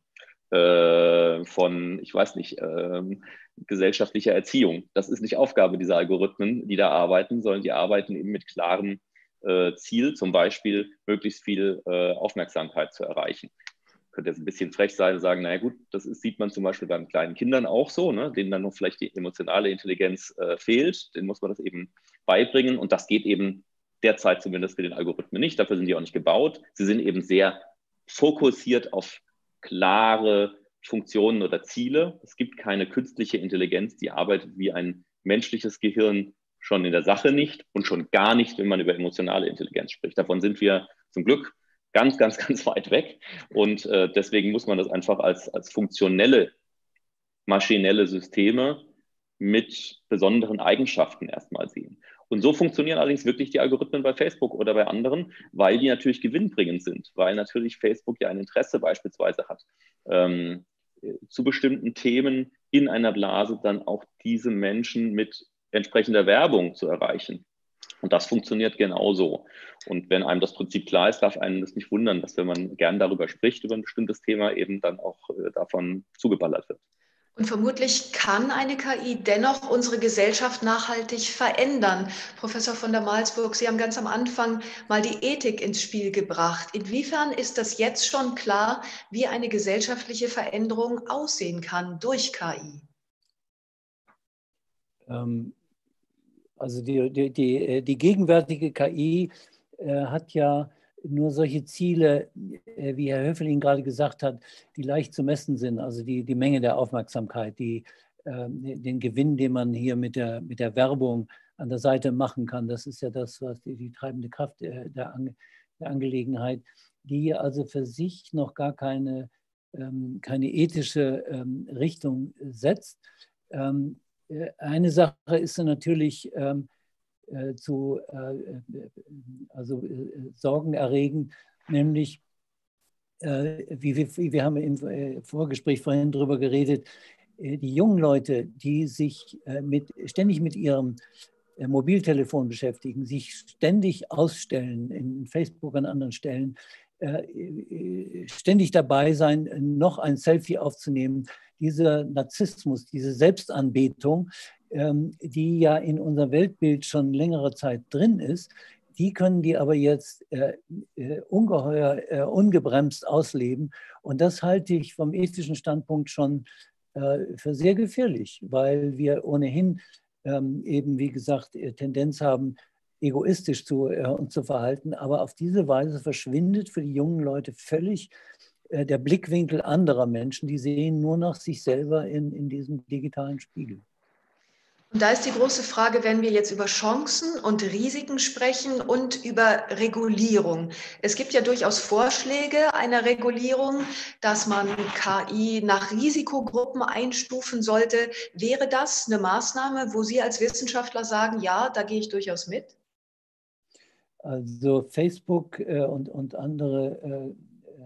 äh, von ich weiß nicht, äh, gesellschaftlicher Erziehung. Das ist nicht Aufgabe dieser Algorithmen, die da arbeiten, sondern die arbeiten eben mit klarem äh, Ziel, zum Beispiel möglichst viel äh, Aufmerksamkeit zu erreichen. Könnte jetzt ein bisschen frech sein und sagen, naja gut, das ist, sieht man zum Beispiel bei kleinen Kindern auch so, ne, denen dann noch vielleicht die emotionale Intelligenz äh, fehlt, denen muss man das eben beibringen und das geht eben derzeit zumindest für den Algorithmen nicht, dafür sind die auch nicht gebaut. Sie sind eben sehr fokussiert auf klare Funktionen oder Ziele. Es gibt keine künstliche Intelligenz, die arbeitet wie ein menschliches Gehirn schon in der Sache nicht und schon gar nicht, wenn man über emotionale Intelligenz spricht. Davon sind wir zum Glück ganz, ganz, ganz weit weg. Und äh, deswegen muss man das einfach als, als funktionelle, maschinelle Systeme mit besonderen Eigenschaften erstmal sehen. Und so funktionieren allerdings wirklich die Algorithmen bei Facebook oder bei anderen, weil die natürlich gewinnbringend sind, weil natürlich Facebook ja ein Interesse beispielsweise hat, ähm, zu bestimmten Themen in einer Blase dann auch diese Menschen mit entsprechender Werbung zu erreichen. Und das funktioniert genauso. Und wenn einem das Prinzip klar ist, darf einen das nicht wundern, dass wenn man gern darüber spricht, über ein bestimmtes Thema, eben dann auch äh, davon zugeballert wird. Und vermutlich kann eine K I dennoch unsere Gesellschaft nachhaltig verändern. Professor von der Malsburg, Sie haben ganz am Anfang mal die Ethik ins Spiel gebracht. Inwiefern ist das jetzt schon klar, wie eine gesellschaftliche Veränderung aussehen kann durch K I? Ähm Also die, die, die, die gegenwärtige K I äh, hat ja nur solche Ziele, äh, wie Herr Höfeling gerade gesagt hat, die leicht zu messen sind. Also die, die Menge der Aufmerksamkeit, die, äh, den Gewinn, den man hier mit der, mit der Werbung an der Seite machen kann. Das ist ja das, was die, die treibende Kraft der, der, Ange, der Angelegenheit, die also für sich noch gar keine, ähm, keine ethische ähm, Richtung setzt. Ähm, Eine Sache ist natürlich ähm, äh, zu äh, also, äh, sorgenerregend, nämlich, äh, wie, wir, wie wir haben im äh, Vorgespräch vorhin darüber geredet, äh, die jungen Leute, die sich äh, mit, ständig mit ihrem äh, Mobiltelefon beschäftigen, sich ständig ausstellen in Facebook an anderen Stellen, äh, ständig dabei sein, noch ein Selfie aufzunehmen. Dieser Narzissmus, diese Selbstanbetung, ähm, die ja in unserem Weltbild schon längere Zeit drin ist, die können die aber jetzt äh, äh, ungeheuer äh, ungebremst ausleben. Und das halte ich vom ethischen Standpunkt schon äh, für sehr gefährlich, weil wir ohnehin ähm, eben, wie gesagt, Tendenz haben, egoistisch zu, äh, uns zu verhalten. Aber auf diese Weise verschwindet für die jungen Leute völlig der Blickwinkel anderer Menschen, die sehen nur noch sich selber in, in diesem digitalen Spiegel. Und da ist die große Frage, wenn wir jetzt über Chancen und Risiken sprechen und über Regulierung. Es gibt ja durchaus Vorschläge einer Regulierung, dass man K I nach Risikogruppen einstufen sollte. Wäre das eine Maßnahme, wo Sie als Wissenschaftler sagen, ja, da gehe ich durchaus mit? Also Facebook äh, und, und andere äh,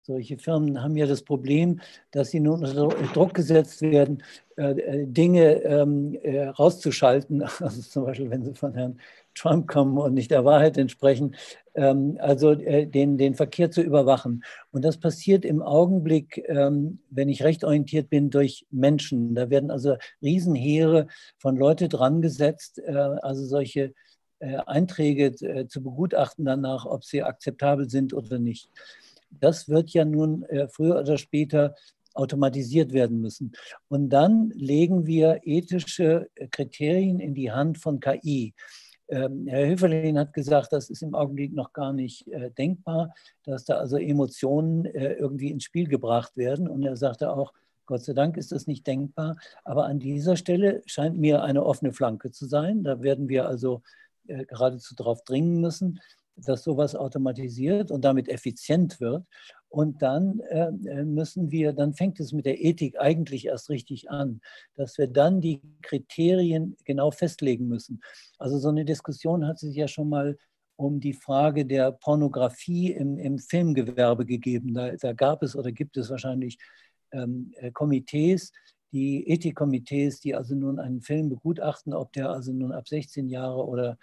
Solche Firmen haben ja das Problem, dass sie nun unter Druck gesetzt werden, äh, Dinge ähm, äh, rauszuschalten, also zum Beispiel, wenn sie von Herrn Trump kommen und nicht der Wahrheit entsprechen, ähm, also äh, den, den Verkehr zu überwachen. Und das passiert im Augenblick, ähm, wenn ich recht orientiert bin, durch Menschen. Da werden also Riesenheere von Leuten dran gesetzt, äh, also solche äh, Einträge äh, zu begutachten danach, ob sie akzeptabel sind oder nicht. Das wird ja nun äh, früher oder später automatisiert werden müssen. Und dann legen wir ethische Kriterien in die Hand von K I. Ähm, Herr Höferlin hat gesagt, das ist im Augenblick noch gar nicht äh, denkbar, dass da also Emotionen äh, irgendwie ins Spiel gebracht werden. Und er sagte auch, Gott sei Dank ist das nicht denkbar. Aber an dieser Stelle scheint mir eine offene Flanke zu sein. Da werden wir also äh, geradezu darauf dringen müssen, dass sowas automatisiert und damit effizient wird. Und dann äh, müssen wir, dann fängt es mit der Ethik eigentlich erst richtig an, dass wir dann die Kriterien genau festlegen müssen. Also so eine Diskussion hat sich ja schon mal um die Frage der Pornografie im, im Filmgewerbe gegeben. Da, da gab es oder gibt es wahrscheinlich ähm, Komitees, die Ethikkomitees, die also nun einen Film begutachten, ob der also nun ab sechzehn Jahre oder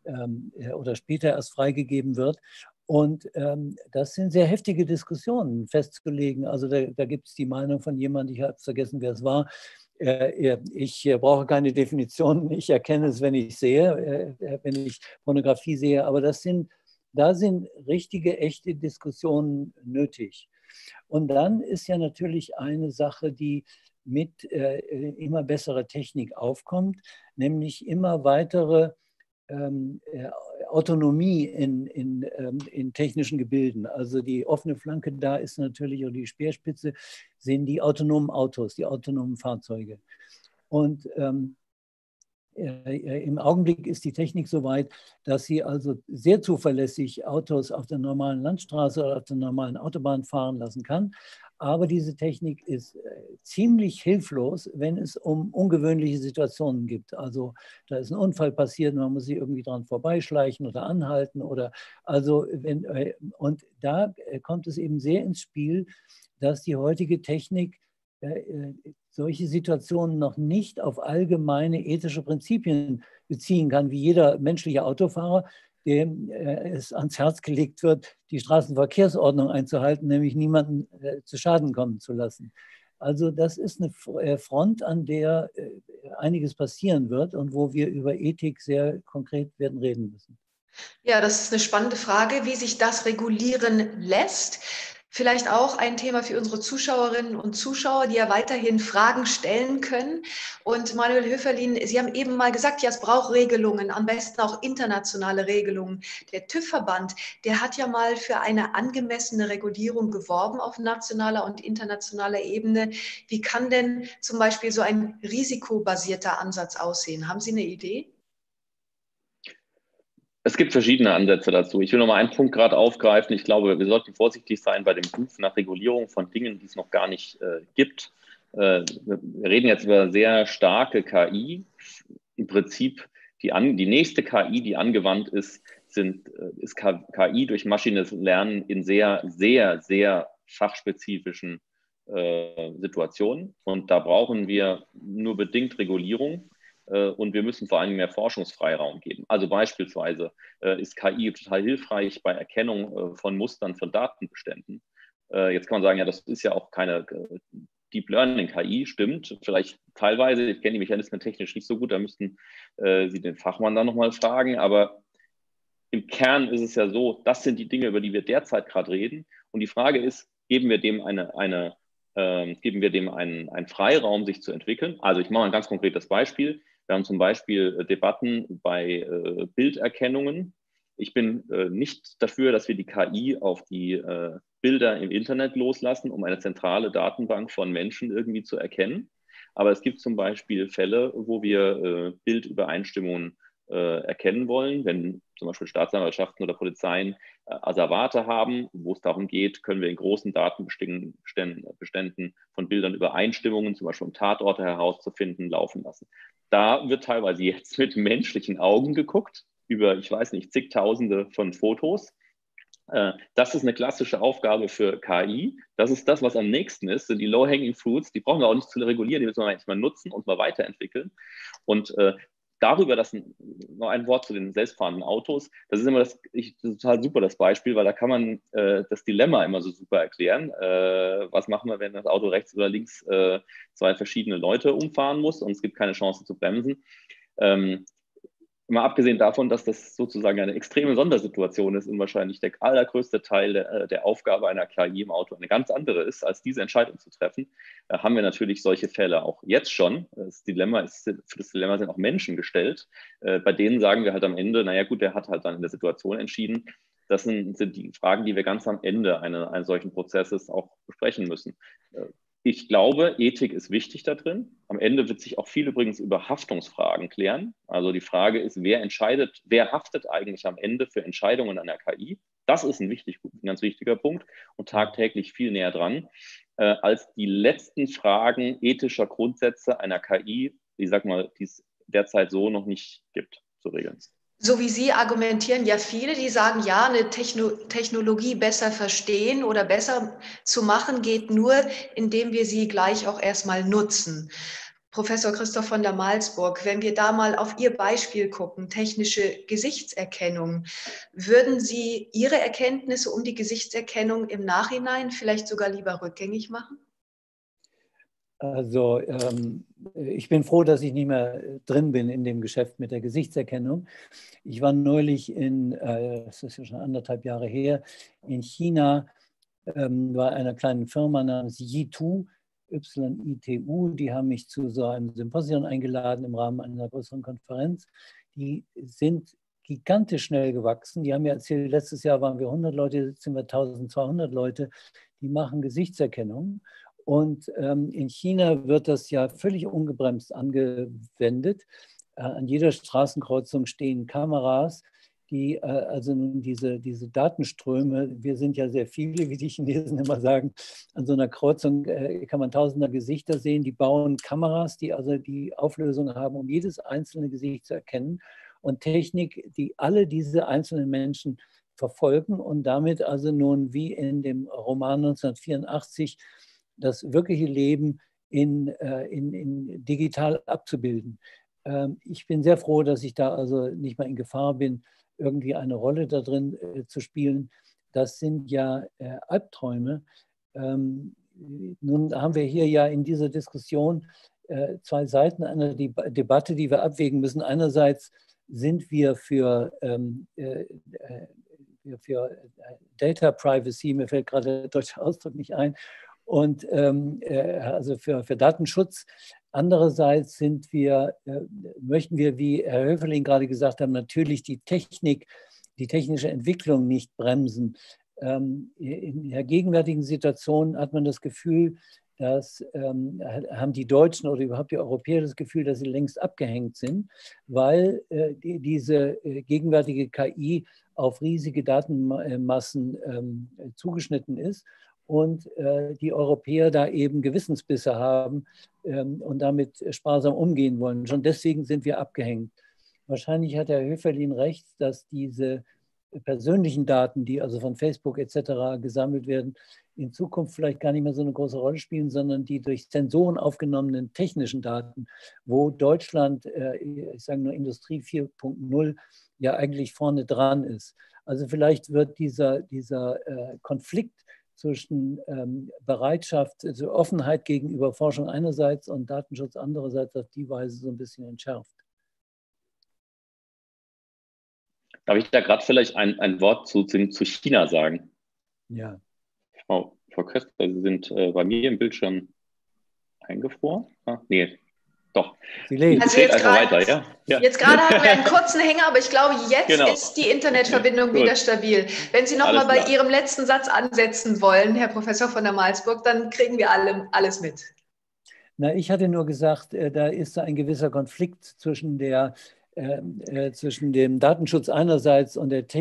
oder später erst freigegeben wird. Und ähm, das sind sehr heftige Diskussionen festzulegen. Also da, da gibt es die Meinung von jemandem, ich habe vergessen, wer es war, äh, ich äh, brauche keine Definition, ich erkenne es, wenn ich sehe, äh, wenn ich Pornografie sehe. Aber das sind, da sind richtige, echte Diskussionen nötig. Und dann ist ja natürlich eine Sache, die mit äh, immer besserer Technik aufkommt, nämlich immer weitere Ähm, Autonomie in, in, ähm, in technischen Gebilden. Also die offene Flanke da ist natürlich, oder die Speerspitze sind die autonomen Autos, die autonomen Fahrzeuge. Und ähm, äh, im Augenblick ist die Technik so weit, dass sie also sehr zuverlässig Autos auf der normalen Landstraße oder auf der normalen Autobahn fahren lassen kann. Aber diese Technik ist ziemlich hilflos, wenn es um ungewöhnliche Situationen gibt. Also da ist ein Unfall passiert, man muss sich irgendwie dran vorbeischleichen oder anhalten. Oder also wenn, und da kommt es eben sehr ins Spiel, dass die heutige Technik solche Situationen noch nicht auf allgemeine ethische Prinzipien beziehen kann, wie jeder menschliche Autofahrer, dem äh, es ans Herz gelegt wird, die Straßenverkehrsordnung einzuhalten, nämlich niemanden äh, zu Schaden kommen zu lassen. Also das ist eine Front, an der äh, einiges passieren wird und wo wir über Ethik sehr konkret werden reden müssen. Ja, das ist eine spannende Frage, wie sich das regulieren lässt. Vielleicht auch ein Thema für unsere Zuschauerinnen und Zuschauer, die ja weiterhin Fragen stellen können. Und Manuel Höferlin, Sie haben eben mal gesagt, ja, es braucht Regelungen, am besten auch internationale Regelungen. Der TÜV-Verband, der hat ja mal für eine angemessene Regulierung geworben auf nationaler und internationaler Ebene. Wie kann denn zum Beispiel so ein risikobasierter Ansatz aussehen? Haben Sie eine Idee? Es gibt verschiedene Ansätze dazu. Ich will noch mal einen Punkt gerade aufgreifen. Ich glaube, wir sollten vorsichtig sein bei dem Ruf nach Regulierung von Dingen, die es noch gar nicht äh, gibt. Äh, wir reden jetzt über sehr starke K I. Im Prinzip die, an, die nächste K I, die angewandt ist, sind, äh, ist K I durch maschinelles Lernen in sehr, sehr, sehr fachspezifischen äh, Situationen. Und da brauchen wir nur bedingt Regulierung. Und wir müssen vor allem mehr Forschungsfreiraum geben. Also beispielsweise äh, ist K I total hilfreich bei Erkennung äh, von Mustern von Datenbeständen. Äh, jetzt kann man sagen, ja, das ist ja auch keine äh, Deep Learning K I, stimmt, vielleicht teilweise. Ich kenne die Mechanismen technisch nicht so gut, da müssten äh, Sie den Fachmann dann nochmal fragen. Aber im Kern ist es ja so, das sind die Dinge, über die wir derzeit gerade reden. Und die Frage ist, geben wir dem eine, eine äh, geben wir dem einen, einen Freiraum, sich zu entwickeln? Also ich mache ein ganz konkretes Beispiel. Wir haben zum Beispiel Debatten bei äh, Bilderkennungen. Ich bin äh, nicht dafür, dass wir die K I auf die äh, Bilder im Internet loslassen, um eine zentrale Datenbank von Menschen irgendwie zu erkennen. Aber es gibt zum Beispiel Fälle, wo wir äh, Bildübereinstimmungen äh, erkennen wollen. Wenn zum Beispiel Staatsanwaltschaften oder Polizeien äh, Asservate haben, wo es darum geht, können wir in großen Datenbeständen Beständen von Bildern Übereinstimmungen, zum Beispiel um Tatorte herauszufinden, laufen lassen. Da wird teilweise jetzt mit menschlichen Augen geguckt, über, ich weiß nicht, zigtausende von Fotos. Das ist eine klassische Aufgabe für K I. Das ist das, was am nächsten ist, sind die Low-Hanging Fruits. Die brauchen wir auch nicht zu regulieren, die müssen wir eigentlich mal nutzen und mal weiterentwickeln. Und äh, darüber, das noch ein Wort zu den selbstfahrenden Autos, das ist immer das, ich, das ist total super, das Beispiel, weil da kann man äh, das Dilemma immer so super erklären. Äh, was machen wir, wenn das Auto rechts oder links äh, zwei verschiedene Leute umfahren muss und es gibt keine Chance zu bremsen? Ähm, Mal abgesehen davon, dass das sozusagen eine extreme Sondersituation ist und wahrscheinlich der allergrößte Teil der, der Aufgabe einer K I im Auto eine ganz andere ist, als diese Entscheidung zu treffen, äh, haben wir natürlich solche Fälle auch jetzt schon. Das Dilemma ist, für das Dilemma sind auch Menschen gestellt. Äh, bei denen sagen wir halt am Ende, naja gut, der hat halt dann in der Situation entschieden. Das sind, sind die Fragen, die wir ganz am Ende eine, eines solchen Prozesses auch besprechen müssen. Äh, Ich glaube, Ethik ist wichtig da drin. Am Ende wird sich auch viel übrigens über Haftungsfragen klären. Also die Frage ist, wer entscheidet, wer haftet eigentlich am Ende für Entscheidungen einer K I? Das ist ein, wichtig, ein ganz wichtiger Punkt und tagtäglich viel näher dran, äh, als die letzten Fragen ethischer Grundsätze einer K I, ich sag mal, die es derzeit so noch nicht gibt, zu regeln. So wie Sie argumentieren ja viele, die sagen, ja, eine Techno Technologie besser verstehen oder besser zu machen geht nur, indem wir sie gleich auch erstmal nutzen. Professor Christoph von der Malsburg, wenn wir da mal auf Ihr Beispiel gucken, technische Gesichtserkennung, würden Sie Ihre Erkenntnisse um die Gesichtserkennung im Nachhinein vielleicht sogar lieber rückgängig machen? Also ähm, ich bin froh, dass ich nicht mehr drin bin in dem Geschäft mit der Gesichtserkennung. Ich war neulich in, äh, das ist ja schon anderthalb Jahre her, in China ähm, bei einer kleinen Firma namens Yitu, Y I T U. Die haben mich zu so einem Symposium eingeladen im Rahmen einer größeren Konferenz. Die sind gigantisch schnell gewachsen. Die haben mir erzählt, letztes Jahr waren wir hundert Leute, jetzt sind wir eintausendzweihundert Leute, die machen Gesichtserkennung. Und ähm, in China wird das ja völlig ungebremst angewendet. Äh, an jeder Straßenkreuzung stehen Kameras, die äh, also nun diese, diese Datenströme, wir sind ja sehr viele, wie die Chinesen immer sagen, an so einer Kreuzung äh, kann man tausender Gesichter sehen, die bauen Kameras, die also die Auflösung haben, um jedes einzelne Gesicht zu erkennen und Technik, die alle diese einzelnen Menschen verfolgen und damit also nun wie in dem Roman neunzehnhundertvierundachtzig das wirkliche Leben in, in, in digital abzubilden. Ich bin sehr froh, dass ich da also nicht mal in Gefahr bin, irgendwie eine Rolle da drin zu spielen. Das sind ja Albträume. Nun haben wir hier ja in dieser Diskussion zwei Seiten einer Debatte, die wir abwägen müssen. Einerseits sind wir für, für Data Privacy, mir fällt gerade der deutsche Ausdruck nicht ein, und ähm, also für, für Datenschutz. Andererseits sind wir, äh, möchten wir, wie Herr Höferling gerade gesagt hat, natürlich die Technik, die technische Entwicklung nicht bremsen. Ähm, in der gegenwärtigen Situation hat man das Gefühl, dass ähm, haben die Deutschen oder überhaupt die Europäer das Gefühl, dass sie längst abgehängt sind, weil äh, die, diese äh, gegenwärtige K I auf riesige Datenmassen ähm, zugeschnitten ist. Und äh, die Europäer da eben Gewissensbisse haben ähm, und damit sparsam umgehen wollen. Schon deswegen sind wir abgehängt. Wahrscheinlich hat Herr Höferlin recht, dass diese persönlichen Daten, die also von Facebook et cetera gesammelt werden, in Zukunft vielleicht gar nicht mehr so eine große Rolle spielen, sondern die durch Sensoren aufgenommenen technischen Daten, wo Deutschland, äh, ich sage nur Industrie vier Punkt null, ja eigentlich vorne dran ist. Also vielleicht wird dieser, dieser äh, Konflikt zwischen ähm, Bereitschaft, also Offenheit gegenüber Forschung einerseits und Datenschutz andererseits auf die Weise so ein bisschen entschärft. Darf ich da gerade vielleicht ein, ein Wort zu, zu China sagen? Ja. Frau, Frau Köster, Sie sind äh, bei mir im Bildschirm eingefroren? Ah, nee, doch. Sie leben. Also jetzt gerade ja? ja. Jetzt gerade hatten wir einen kurzen Hänger, aber ich glaube, jetzt genau. ist die Internetverbindung wieder stabil. Wenn Sie noch mal bei klar. Ihrem letzten Satz ansetzen wollen, Herr Professor von der Malsburg, dann kriegen wir alle, alles mit. Na, ich hatte nur gesagt, äh, da ist ein gewisser Konflikt zwischen, der, äh, äh, zwischen dem Datenschutz einerseits und der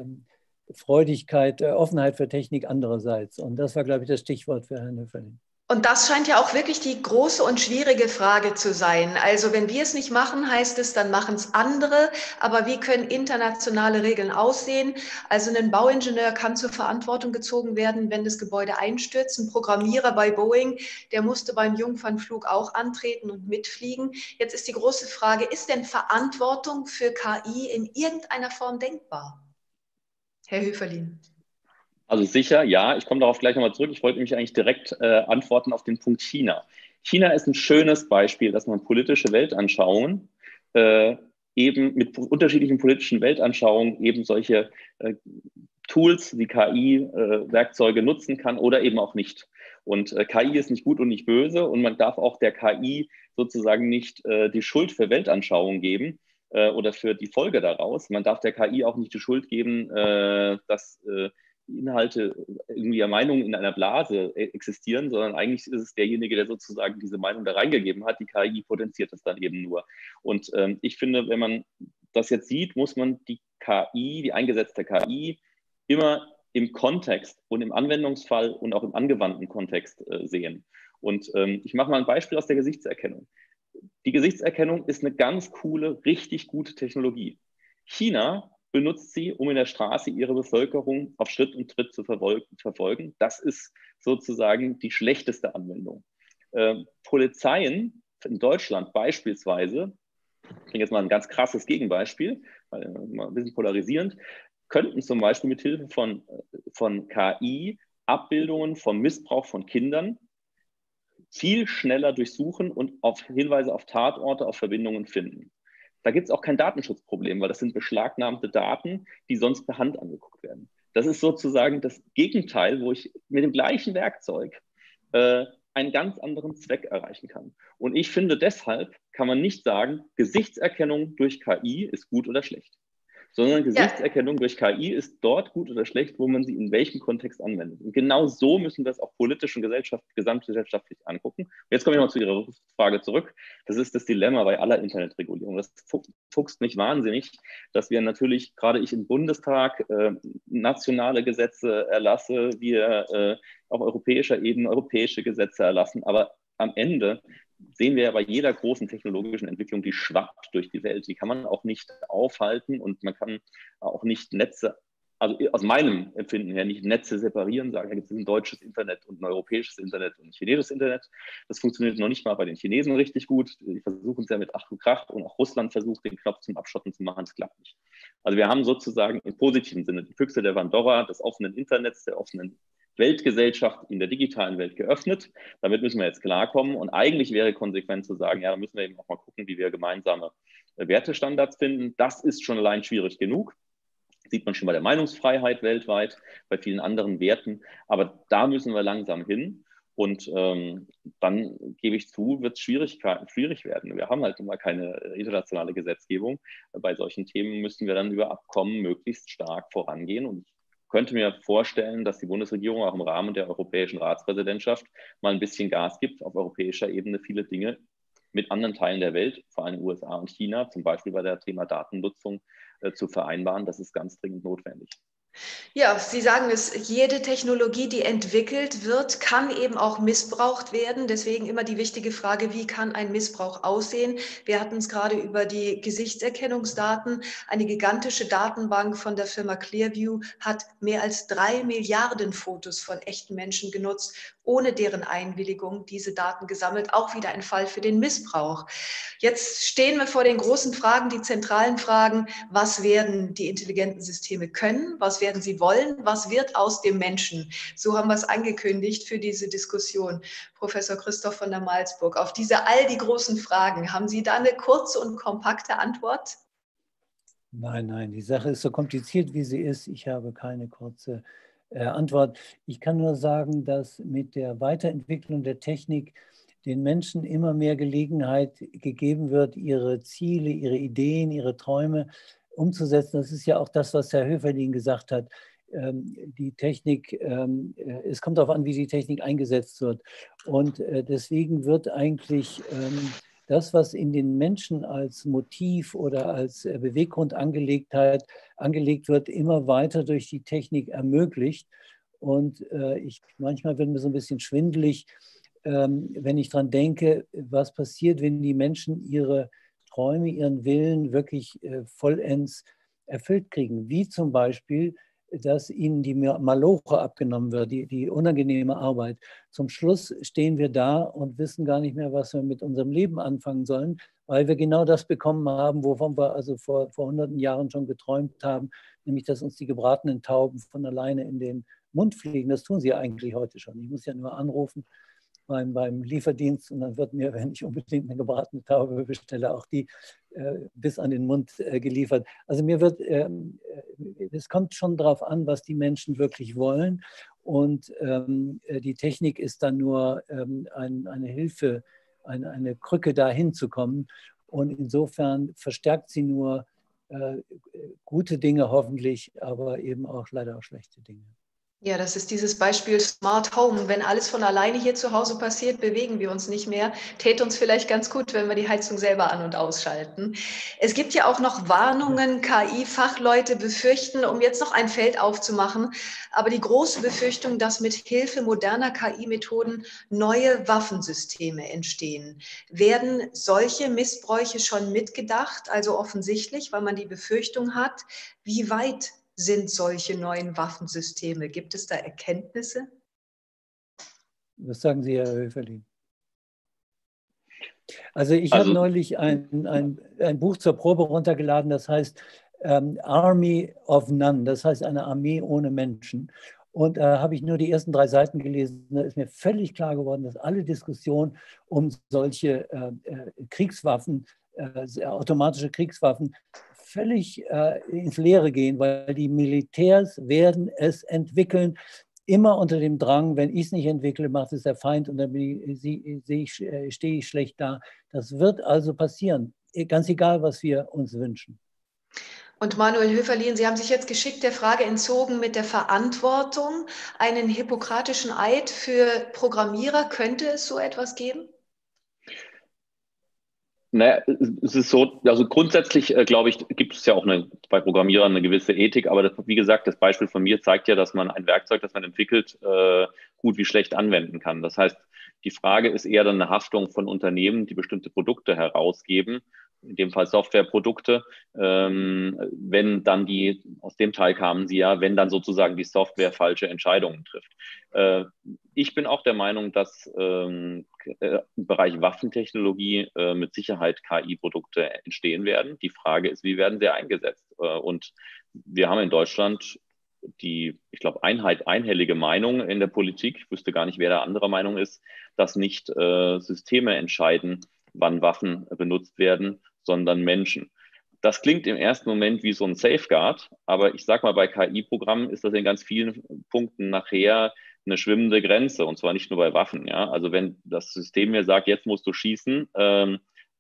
Technikfreudigkeit, äh, äh, Offenheit für Technik andererseits. Und das war, glaube ich, das Stichwort für Herrn Höferlin. Und das scheint ja auch wirklich die große und schwierige Frage zu sein. Also wenn wir es nicht machen, heißt es, dann machen es andere. Aber wie können internationale Regeln aussehen? Also ein Bauingenieur kann zur Verantwortung gezogen werden, wenn das Gebäude einstürzt. Ein Programmierer bei Boeing, der musste beim Jungfernflug auch antreten und mitfliegen. Jetzt ist die große Frage, ist denn Verantwortung für K I in irgendeiner Form denkbar? Herr Höferlin. Also sicher, ja, ich komme darauf gleich nochmal zurück. Ich wollte nämlich eigentlich direkt äh, antworten auf den Punkt China. China ist ein schönes Beispiel, dass man politische Weltanschauungen äh, eben mit unterschiedlichen politischen Weltanschauungen eben solche äh, Tools wie K I-Werkzeuge äh, nutzen kann oder eben auch nicht. Und äh, K I ist nicht gut und nicht böse und man darf auch der K I sozusagen nicht äh, die Schuld für Weltanschauungen geben äh, oder für die Folge daraus. Man darf der K I auch nicht die Schuld geben, äh, dass äh, Inhalte, irgendwie ja Meinungen in einer Blase existieren, sondern eigentlich ist es derjenige, der sozusagen diese Meinung da reingegeben hat. Die K I potenziert das dann eben nur. Und ähm, ich finde, wenn man das jetzt sieht, muss man die K I, die eingesetzte K I, immer im Kontext und im Anwendungsfall und auch im angewandten Kontext äh, sehen. Und ähm, ich mache mal ein Beispiel aus der Gesichtserkennung. Die Gesichtserkennung ist eine ganz coole, richtig gute Technologie. China benutzt sie, um in der Straße ihre Bevölkerung auf Schritt und Tritt zu verfolgen. Das ist sozusagen die schlechteste Anwendung. Äh, Polizeien in Deutschland beispielsweise, ich bringe jetzt mal ein ganz krasses Gegenbeispiel, weil, mal ein bisschen polarisierend, könnten zum Beispiel mit Hilfe von, von K I Abbildungen von Missbrauch von Kindern viel schneller durchsuchen und auf Hinweise auf Tatorte, auf Verbindungen finden. Da gibt es auch kein Datenschutzproblem, weil das sind beschlagnahmte Daten, die sonst per Hand angeguckt werden. Das ist sozusagen das Gegenteil, wo ich mit dem gleichen Werkzeug äh, einen ganz anderen Zweck erreichen kann. Und ich finde, deshalb kann man nicht sagen, Gesichtserkennung durch K I ist gut oder schlecht, sondern Gesichtserkennung ja. durch K I ist dort gut oder schlecht, wo man sie in welchem Kontext anwendet. Und genau so müssen wir es auch politisch und Gesellschaft, gesamtgesellschaftlich angucken. Und jetzt komme ich mal zu Ihrer Frage zurück. Das ist das Dilemma bei aller Internetregulierung. Das fuchst mich wahnsinnig, dass wir natürlich, gerade ich im Bundestag, äh, nationale Gesetze erlasse, wir äh, auf europäischer Ebene europäische Gesetze erlassen, aber am Ende sehen wir ja bei jeder großen technologischen Entwicklung, die schwappt durch die Welt. Die kann man auch nicht aufhalten und man kann auch nicht Netze, also aus meinem Empfinden her, nicht Netze separieren, sagen, da gibt es ein deutsches Internet und ein europäisches Internet und ein chinesisches Internet. Das funktioniert noch nicht mal bei den Chinesen richtig gut. Die versuchen es ja mit Ach und Krach und auch Russland versucht, den Knopf zum Abschotten zu machen. Das klappt nicht. Also wir haben sozusagen im positiven Sinne die Füchse der Pandora des offenen Internets, der offenen Weltgesellschaft in der digitalen Welt geöffnet. Damit müssen wir jetzt klarkommen. Und eigentlich wäre konsequent zu sagen, ja, da müssen wir eben auch mal gucken, wie wir gemeinsame Wertestandards finden. Das ist schon allein schwierig genug. Das sieht man schon bei der Meinungsfreiheit weltweit, bei vielen anderen Werten. Aber da müssen wir langsam hin. Und ähm, dann gebe ich zu, wird es Schwierigkeiten schwierig werden. Wir haben halt immer keine internationale Gesetzgebung. Bei solchen Themen müssen wir dann über Abkommen möglichst stark vorangehen. Und ich könnte mir vorstellen, dass die Bundesregierung auch im Rahmen der europäischen Ratspräsidentschaft mal ein bisschen Gas gibt, auf europäischer Ebene viele Dinge mit anderen Teilen der Welt, vor allem U S A und China, zum Beispiel bei der Thema Datennutzung, äh, zu vereinbaren. Das ist ganz dringend notwendig. Ja, Sie sagen es, jede Technologie, die entwickelt wird, kann eben auch missbraucht werden. Deswegen immer die wichtige Frage, wie kann ein Missbrauch aussehen? Wir hatten es gerade über die Gesichtserkennungsdaten. Eine gigantische Datenbank von der Firma Clearview hat mehr als drei Milliarden Fotos von echten Menschen genutzt, ohne deren Einwilligung diese Daten gesammelt. Auch wieder ein Fall für den Missbrauch. Jetzt stehen wir vor den großen Fragen, die zentralen Fragen. Was werden die intelligenten Systeme können? Was werden sie wollen? Was wird aus dem Menschen? So haben wir es angekündigt für diese Diskussion. Professor Christoph von der Malsburg, auf diese all die großen Fragen, haben Sie da eine kurze und kompakte Antwort? Nein, nein, die Sache ist so kompliziert, wie sie ist. Ich habe keine kurze äh, Antwort. Ich kann nur sagen, dass mit der Weiterentwicklung der Technik den Menschen immer mehr Gelegenheit gegeben wird, ihre Ziele, ihre Ideen, ihre Träume umzusetzen. Das ist ja auch das, was Herr Höferlin gesagt hat. Die Technik, es kommt darauf an, wie die Technik eingesetzt wird. Und deswegen wird eigentlich das, was in den Menschen als Motiv oder als Beweggrund angelegt, hat, angelegt wird, immer weiter durch die Technik ermöglicht. Und ich, manchmal wird mir so ein bisschen schwindelig, ähm, wenn ich daran denke, was passiert, wenn die Menschen ihre Träume, ihren Willen wirklich äh, vollends erfüllt kriegen. Wie zum Beispiel, dass ihnen die Maloche abgenommen wird, die, die unangenehme Arbeit. Zum Schluss stehen wir da und wissen gar nicht mehr, was wir mit unserem Leben anfangen sollen, weil wir genau das bekommen haben, wovon wir also vor, vor hunderten Jahren schon geträumt haben, nämlich, dass uns die gebratenen Tauben von alleine in den Mund fliegen. Das tun sie ja eigentlich heute schon. Ich muss ja nur anrufen beim, beim Lieferdienst und dann wird mir, wenn ich unbedingt eine gebratene Taube bestelle, auch die äh, bis an den Mund äh, geliefert. Also mir wird, äh, es kommt schon darauf an, was die Menschen wirklich wollen, und ähm, die Technik ist dann nur ähm, ein, eine Hilfe, eine, eine Krücke, dahin zu kommen, und insofern verstärkt sie nur äh, gute Dinge hoffentlich, aber eben auch leider auch schlechte Dinge. Ja, das ist dieses Beispiel Smart Home. Wenn alles von alleine hier zu Hause passiert, bewegen wir uns nicht mehr. Täte uns vielleicht ganz gut, wenn wir die Heizung selber an- und ausschalten. Es gibt ja auch noch Warnungen. K I-Fachleute befürchten, um jetzt noch ein Feld aufzumachen, aber die große Befürchtung, dass mit Hilfe moderner K I-Methoden neue Waffensysteme entstehen. Werden solche Missbräuche schon mitgedacht? Also offensichtlich, weil man die Befürchtung hat, wie weit sind solche neuen Waffensysteme? Gibt es da Erkenntnisse? Was sagen Sie, Herr Höferlin? Also ich Also, habe neulich ein, ein, ein Buch zur Probe runtergeladen, das heißt ähm, Army of None, das heißt eine Armee ohne Menschen. Und da äh, habe ich nur die ersten drei Seiten gelesen. Da ist mir völlig klar geworden, dass alle Diskussionen um solche äh, äh, Kriegswaffen, äh, automatische Kriegswaffen, völlig äh, ins Leere gehen, weil die Militärs werden es entwickeln, immer unter dem Drang, wenn ich es nicht entwickle, macht es der Feind und dann stehe ich schlecht da. Das wird also passieren, ganz egal, was wir uns wünschen. Und Manuel Höferlin, Sie haben sich jetzt geschickt der Frage entzogen mit der Verantwortung. Einen hippokratischen Eid für Programmierer, könnte es so etwas geben? Naja, es ist so, also grundsätzlich, äh, glaube ich, gibt es ja auch eine, bei Programmierern eine gewisse Ethik, aber das, wie gesagt, das Beispiel von mir zeigt ja, dass man ein Werkzeug, das man entwickelt, äh, gut wie schlecht anwenden kann. Das heißt, die Frage ist eher dann eine Haftung von Unternehmen, die bestimmte Produkte herausgeben, in dem Fall Softwareprodukte, ähm, wenn dann die, aus dem Teil kamen sie ja, wenn dann sozusagen die Software falsche Entscheidungen trifft. Äh, ich bin auch der Meinung, dass ähm, im Bereich Waffentechnologie äh, mit Sicherheit K I-Produkte entstehen werden. Die Frage ist, wie werden sie eingesetzt? Äh, und wir haben in Deutschland die, ich glaube, Einheit, einhellige Meinung in der Politik, ich wüsste gar nicht, wer da anderer Meinung ist, dass nicht äh, Systeme entscheiden, wann Waffen benutzt werden, sondern Menschen. Das klingt im ersten Moment wie so ein Safeguard, aber ich sage mal, bei K I-Programmen ist das in ganz vielen Punkten nachher eine schwimmende Grenze, und zwar nicht nur bei Waffen. Ja? Also wenn das System mir sagt, jetzt musst du schießen ähm,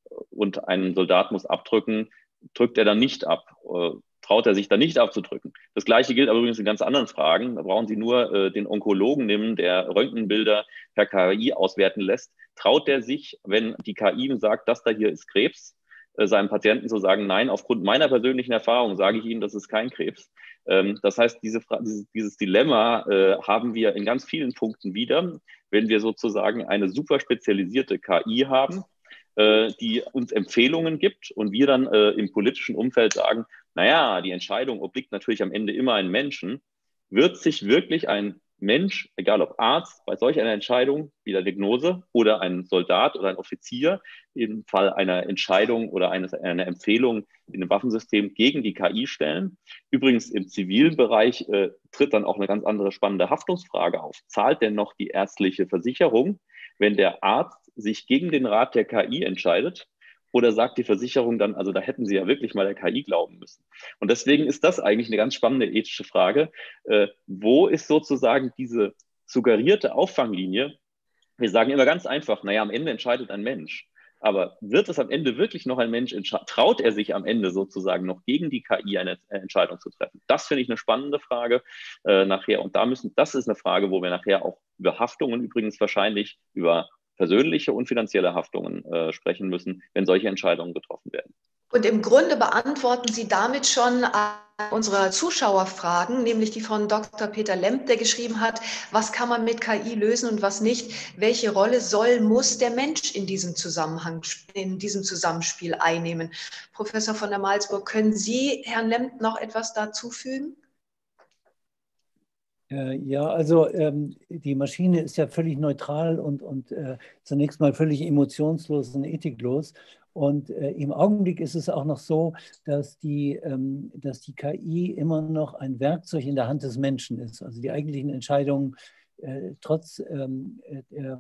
und ein Soldat muss abdrücken, drückt er dann nicht ab, äh, traut er sich dann nicht abzudrücken. Das Gleiche gilt aber übrigens in ganz anderen Fragen. Da brauchen Sie nur äh, den Onkologen nehmen, der Röntgenbilder per K I auswerten lässt. Traut er sich, wenn die K I ihm sagt, das da hier ist Krebs, äh, seinem Patienten zu sagen, nein, aufgrund meiner persönlichen Erfahrung sage ich Ihnen, das ist kein Krebs. Ähm, das heißt, diese, dieses, dieses Dilemma äh, haben wir in ganz vielen Punkten wieder, wenn wir sozusagen eine super spezialisierte K I haben, äh, die uns Empfehlungen gibt und wir dann äh, im politischen Umfeld sagen, naja, die Entscheidung obliegt natürlich am Ende immer einem Menschen. Wird sich wirklich ein Mensch, egal ob Arzt, bei solch einer Entscheidung wie der Diagnose oder ein Soldat oder ein Offizier im Fall einer Entscheidung oder eines, einer Empfehlung in einem Waffensystem gegen die K I stellen? Übrigens im zivilen Bereich äh, tritt dann auch eine ganz andere spannende Haftungsfrage auf. Zahlt denn noch die ärztliche Versicherung, wenn der Arzt sich gegen den Rat der K I entscheidet? Oder sagt die Versicherung dann, also da hätten sie ja wirklich mal der K I glauben müssen. Und deswegen ist das eigentlich eine ganz spannende ethische Frage. Äh, wo ist sozusagen diese suggerierte Auffanglinie? Wir sagen immer ganz einfach, naja, am Ende entscheidet ein Mensch. Aber wird es am Ende wirklich noch ein Mensch entscheiden? Traut er sich am Ende sozusagen noch gegen die K I eine Entscheidung zu treffen? Das finde ich eine spannende Frage äh, nachher. Und da müssen, das ist eine Frage, wo wir nachher auch über Haftungen übrigens wahrscheinlich, über persönliche und finanzielle Haftungen äh, sprechen müssen, wenn solche Entscheidungen getroffen werden. Und im Grunde beantworten Sie damit schon unsere Zuschauerfragen, nämlich die von Doktor Peter Lemp, der geschrieben hat, was kann man mit K I lösen und was nicht? Welche Rolle soll, muss der Mensch in diesem Zusammenhang, in diesem Zusammenspiel einnehmen? Professor von der Malsburg, können Sie Herrn Lemp noch etwas dazu fügen? Ja, also ähm, die Maschine ist ja völlig neutral und, und äh, zunächst mal völlig emotionslos und ethiklos. Und äh, im Augenblick ist es auch noch so, dass die, ähm, dass die K I immer noch ein Werkzeug in der Hand des Menschen ist. Also die eigentlichen Entscheidungen, äh, trotz ähm, äh,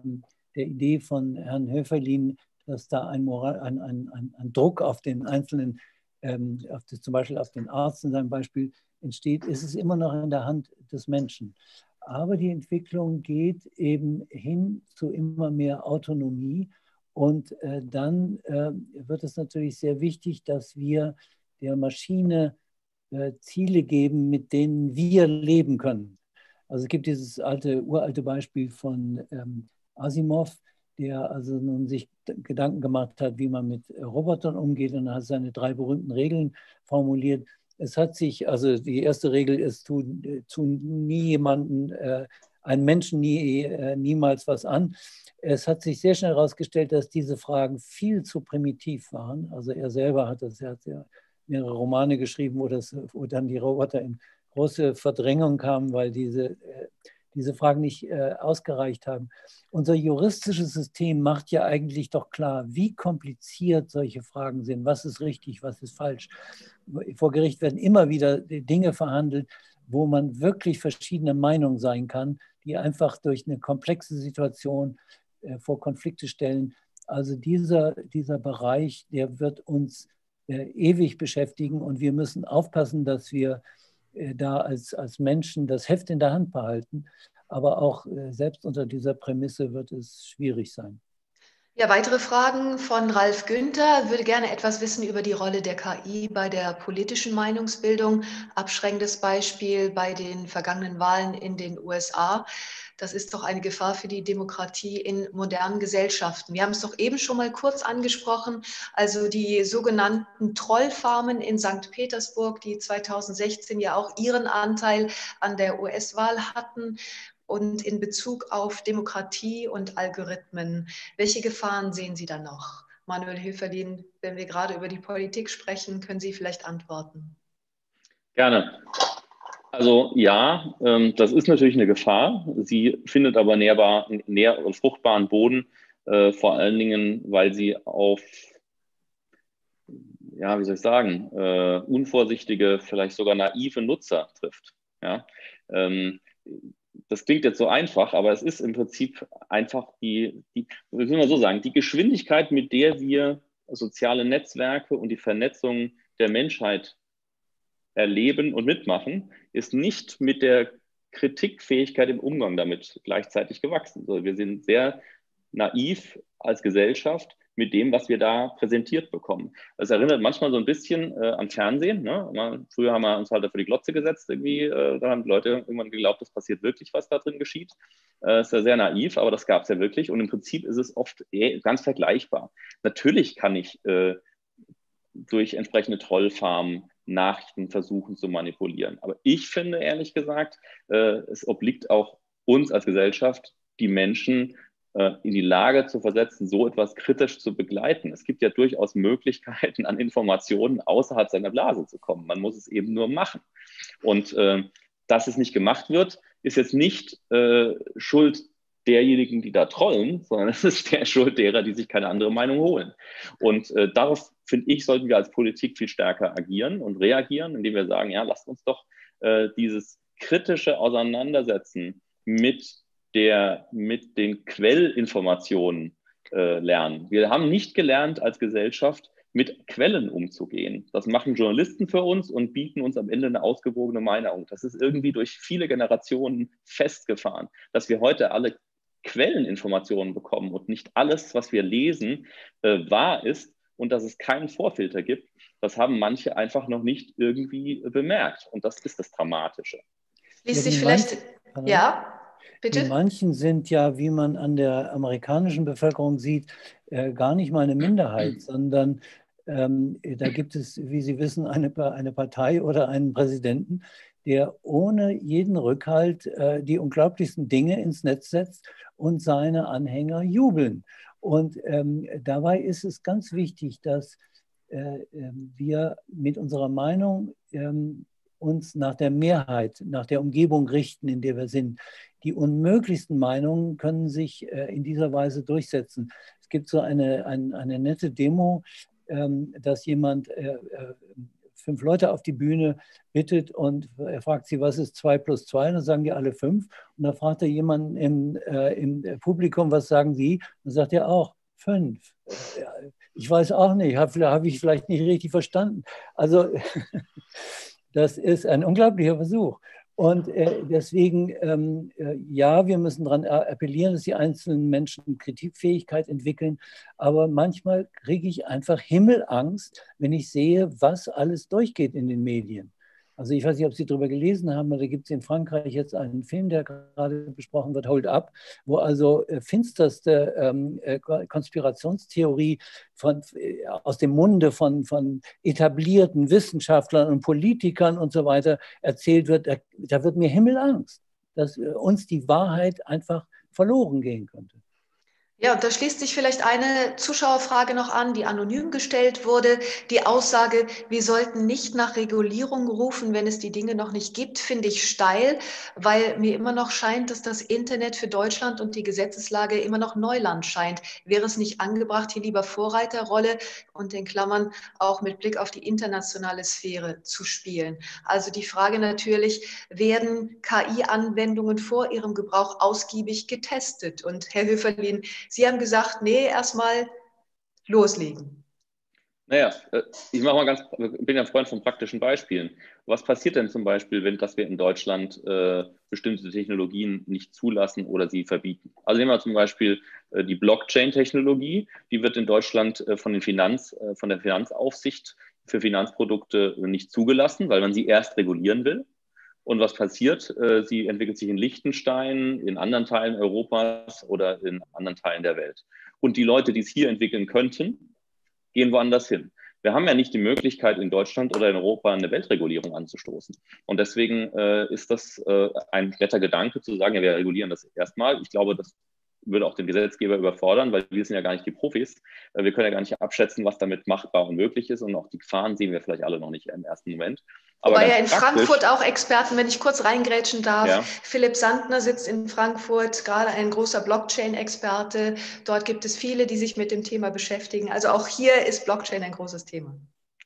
der Idee von Herrn Höferlin, dass da ein, Moral, ein, ein, ein, ein Druck auf den einzelnen, ähm, auf das, zum Beispiel auf den Arzt in seinem Beispiel, entsteht, ist es immer noch in der Hand des Menschen. Aber die Entwicklung geht eben hin zu immer mehr Autonomie und äh, dann äh, wird es natürlich sehr wichtig, dass wir der Maschine äh, Ziele geben, mit denen wir leben können. Also es gibt dieses alte, uralte Beispiel von ähm, Asimov, der also nun sich Gedanken gemacht hat, wie man mit Robotern umgeht und hat seine drei berühmten Regeln formuliert. Es hat sich, also die erste Regel ist, tu, tu nie jemanden, äh, einen Menschen nie, äh, niemals was an. Es hat sich sehr schnell herausgestellt, dass diese Fragen viel zu primitiv waren. Also er selber hat das, er hat ja mehrere Romane geschrieben, wo, das, wo dann die Roboter in große Verdrängung kamen, weil diese, äh, diese Fragen nicht äh, ausgereicht haben. Unser juristisches System macht ja eigentlich doch klar, wie kompliziert solche Fragen sind. Was ist richtig, was ist falsch? Vor Gericht werden immer wieder Dinge verhandelt, wo man wirklich verschiedene Meinungen sein kann, die einfach durch eine komplexe Situation äh, vor Konflikte stellen. Also dieser, dieser Bereich, der wird uns äh, ewig beschäftigen und wir müssen aufpassen, dass wir äh, da als, als Menschen das Heft in der Hand behalten. Aber auch äh, selbst unter dieser Prämisse wird es schwierig sein. Ja, weitere Fragen von Ralf Günther. Würde gerne etwas wissen über die Rolle der K I bei der politischen Meinungsbildung. Abschreckendes Beispiel bei den vergangenen Wahlen in den U S A. Das ist doch eine Gefahr für die Demokratie in modernen Gesellschaften. Wir haben es doch eben schon mal kurz angesprochen. Also die sogenannten Trollfarmen in Sankt Petersburg, die zweitausendsechzehn ja auch ihren Anteil an der U S-Wahl hatten. Und in Bezug auf Demokratie und Algorithmen, welche Gefahren sehen Sie da noch? Manuel Höferlin, wenn wir gerade über die Politik sprechen, können Sie vielleicht antworten. Gerne. Also ja, ähm, das ist natürlich eine Gefahr. Sie findet aber nährbar, nähr und fruchtbaren Boden, äh, vor allen Dingen, weil sie auf, ja, wie soll ich sagen, äh, unvorsichtige, vielleicht sogar naive Nutzer trifft. Ja. Ähm, Das klingt jetzt so einfach, aber es ist im Prinzip einfach die, die, wie soll man so sagen, die Geschwindigkeit, mit der wir soziale Netzwerke und die Vernetzung der Menschheit erleben und mitmachen, ist nicht mit der Kritikfähigkeit im Umgang damit gleichzeitig gewachsen. Also wir sind sehr naiv als Gesellschaft mit dem, was wir da präsentiert bekommen. Das erinnert manchmal so ein bisschen äh, am Fernsehen. Ne? Früher haben wir uns halt vor die Glotze gesetzt, irgendwie. Äh, da haben die Leute irgendwann geglaubt, es passiert wirklich, was da drin geschieht. Äh, ist ja sehr naiv, aber das gab es ja wirklich. Und im Prinzip ist es oft eh ganz vergleichbar. Natürlich kann ich äh, durch entsprechende Trollfarmen Nachrichten versuchen zu manipulieren. Aber ich finde, ehrlich gesagt, äh, es obliegt auch uns als Gesellschaft, die Menschen in die Lage zu versetzen, so etwas kritisch zu begleiten. Es gibt ja durchaus Möglichkeiten, an Informationen außerhalb seiner Blase zu kommen. Man muss es eben nur machen. Und äh, dass es nicht gemacht wird, ist jetzt nicht äh, Schuld derjenigen, die da trollen, sondern es ist der Schuld derer, die sich keine andere Meinung holen. Und äh, darauf, finde ich, sollten wir als Politik viel stärker agieren und reagieren, indem wir sagen, ja, lasst uns doch äh, dieses kritische Auseinandersetzen mit der mit den Quellinformationen äh, lernen. Wir haben nicht gelernt als Gesellschaft, mit Quellen umzugehen. Das machen Journalisten für uns und bieten uns am Ende eine ausgewogene Meinung. Das ist irgendwie durch viele Generationen festgefahren, dass wir heute alle Quelleninformationen bekommen und nicht alles, was wir lesen, äh, wahr ist und dass es keinen Vorfilter gibt. Das haben manche einfach noch nicht irgendwie bemerkt. Und das ist das Dramatische. Ließ sich vielleicht, ja, bitte? Die manchen sind ja, wie man an der amerikanischen Bevölkerung sieht, äh, gar nicht mal eine Minderheit, sondern Ähm, da gibt es, wie Sie wissen, eine, eine Partei oder einen Präsidenten, der ohne jeden Rückhalt äh, die unglaublichsten Dinge ins Netz setzt und seine Anhänger jubeln. Und ähm, dabei ist es ganz wichtig, dass äh, wir mit unserer Meinung ähm, uns nach der Mehrheit, nach der Umgebung richten, in der wir sind. Die unmöglichsten Meinungen können sich äh, in dieser Weise durchsetzen. Es gibt so eine, ein, eine nette Demo, ähm, dass jemand äh, äh, fünf Leute auf die Bühne bittet und er fragt sie, was ist zwei plus zwei? Und dann sagen die alle fünf. Und dann fragt er jemanden im, äh, im Publikum, was sagen Sie? Dann sagt er auch fünf. Ich weiß auch nicht, habe hab ich vielleicht nicht richtig verstanden. Also das ist ein unglaublicher Versuch. Und äh, deswegen, ähm, äh, ja, wir müssen daran appellieren, dass die einzelnen Menschen Kritikfähigkeit entwickeln. Aber manchmal kriege ich einfach Himmelangst, wenn ich sehe, was alles durchgeht in den Medien. Also ich weiß nicht, ob Sie darüber gelesen haben, aber da gibt es in Frankreich jetzt einen Film, der gerade besprochen wird, Hold Up, wo also äh, finsterste ähm, äh, Konspirationstheorie von, äh, aus dem Munde von, von etablierten Wissenschaftlern und Politikern und so weiter erzählt wird. Da, da wird mir Himmelangst, dass äh, uns die Wahrheit einfach verloren gehen könnte. Ja, und da schließt sich vielleicht eine Zuschauerfrage noch an, die anonym gestellt wurde. Die Aussage, wir sollten nicht nach Regulierung rufen, wenn es die Dinge noch nicht gibt, finde ich steil, weil mir immer noch scheint, dass das Internet für Deutschland und die Gesetzeslage immer noch Neuland scheint. Wäre es nicht angebracht, hier lieber Vorreiterrolle und in Klammern auch mit Blick auf die internationale Sphäre zu spielen? Also die Frage natürlich, werden K I-Anwendungen vor ihrem Gebrauch ausgiebig getestet? Und Herr Höferlin, Sie haben gesagt, nee, erstmal loslegen. Naja, ich mache mal ganz, bin ja ein Freund von praktischen Beispielen. Was passiert denn zum Beispiel, wenn dass wir in Deutschland äh, bestimmte Technologien nicht zulassen oder sie verbieten? Also nehmen wir zum Beispiel äh, die Blockchain-Technologie, die wird in Deutschland äh, von, den Finanz, äh, von der Finanzaufsicht für Finanzprodukte nicht zugelassen, weil man sie erst regulieren will. Und was passiert? Sie entwickelt sich in Liechtenstein, in anderen Teilen Europas oder in anderen Teilen der Welt. Und die Leute, die es hier entwickeln könnten, gehen woanders hin. Wir haben ja nicht die Möglichkeit, in Deutschland oder in Europa eine Weltregulierung anzustoßen. Und deswegen äh, ist das äh, ein netter Gedanke zu sagen, ja, wir regulieren das erstmal. Ich glaube, das würde auch den Gesetzgeber überfordern, weil wir sind ja gar nicht die Profis. Wir können ja gar nicht abschätzen, was damit machbar und möglich ist. Und auch die Gefahren sehen wir vielleicht alle noch nicht im ersten Moment. Aber ja in Frankfurt auch Experten, wenn ich kurz reingrätschen darf. Ja. Philipp Sandner sitzt in Frankfurt, gerade ein großer Blockchain-Experte. Dort gibt es viele, die sich mit dem Thema beschäftigen. Also auch hier ist Blockchain ein großes Thema.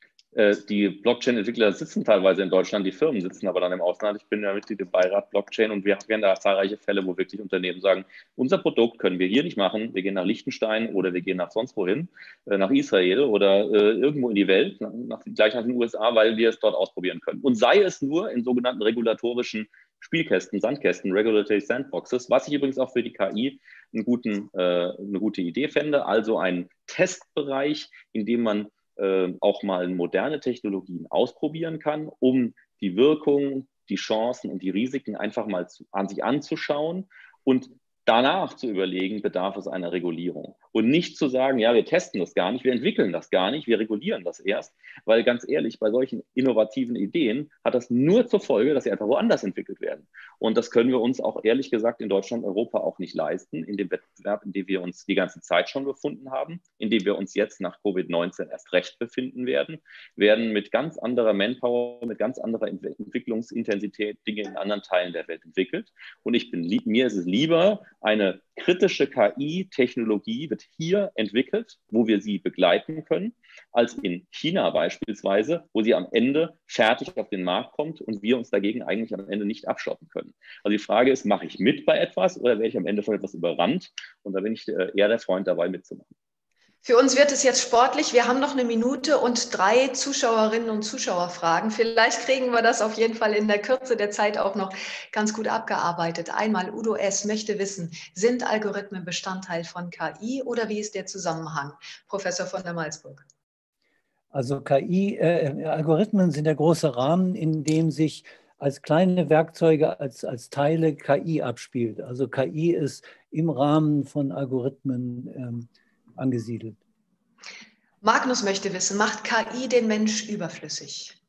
Die Blockchain-Entwickler sitzen teilweise in Deutschland, die Firmen sitzen aber dann im Ausland. Ich bin ja Mitglied im Beirat Blockchain und wir haben da zahlreiche Fälle, wo wirklich Unternehmen sagen, unser Produkt können wir hier nicht machen. Wir gehen nach Liechtenstein oder wir gehen nach sonst wohin, nach Israel oder irgendwo in die Welt, nach, gleich nach den U S A, weil wir es dort ausprobieren können. Und sei es nur in sogenannten regulatorischen Spielkästen, Sandkästen, Regulatory Sandboxes, was ich übrigens auch für die K I einen guten, äh, eine gute Idee fände. Also ein Testbereich, in dem man äh, auch mal moderne Technologien ausprobieren kann, um die Wirkung, die Chancen und die Risiken einfach mal zu, an sich anzuschauen und danach zu überlegen, bedarf es einer Regulierung. Und nicht zu sagen, ja, wir testen das gar nicht, wir entwickeln das gar nicht, wir regulieren das erst. Weil ganz ehrlich, bei solchen innovativen Ideen hat das nur zur Folge, dass sie einfach woanders entwickelt werden. Und das können wir uns auch ehrlich gesagt in Deutschland, Europa auch nicht leisten, in dem Wettbewerb, in dem wir uns die ganze Zeit schon befunden haben, in dem wir uns jetzt nach Covid neunzehn erst recht befinden werden, werden mit ganz anderer Manpower, mit ganz anderer Entwicklungsintensität Dinge in anderen Teilen der Welt entwickelt. Und ich bin, mir ist es lieber, eine kritische K I-Technologie wird hier entwickelt, wo wir sie begleiten können, als in China beispielsweise, wo sie am Ende fertig auf den Markt kommt und wir uns dagegen eigentlich am Ende nicht abschotten können. Also die Frage ist, mache ich mit bei etwas oder werde ich am Ende von etwas überrannt? Und da bin ich eher der Freund dabei, mitzumachen. Für uns wird es jetzt sportlich. Wir haben noch eine Minute und drei Zuschauerinnen und Zuschauerfragen. Vielleicht kriegen wir das auf jeden Fall in der Kürze der Zeit auch noch ganz gut abgearbeitet. Einmal Udo S. möchte wissen, sind Algorithmen Bestandteil von K I oder wie ist der Zusammenhang? Professor von der Malzburg. Also K I, äh, Algorithmen sind der große Rahmen, in dem sich als kleine Werkzeuge, als, als Teile K I abspielt. Also K I ist im Rahmen von Algorithmen ähm, angesiedelt. Magnus möchte wissen, macht K I den Mensch überflüssig?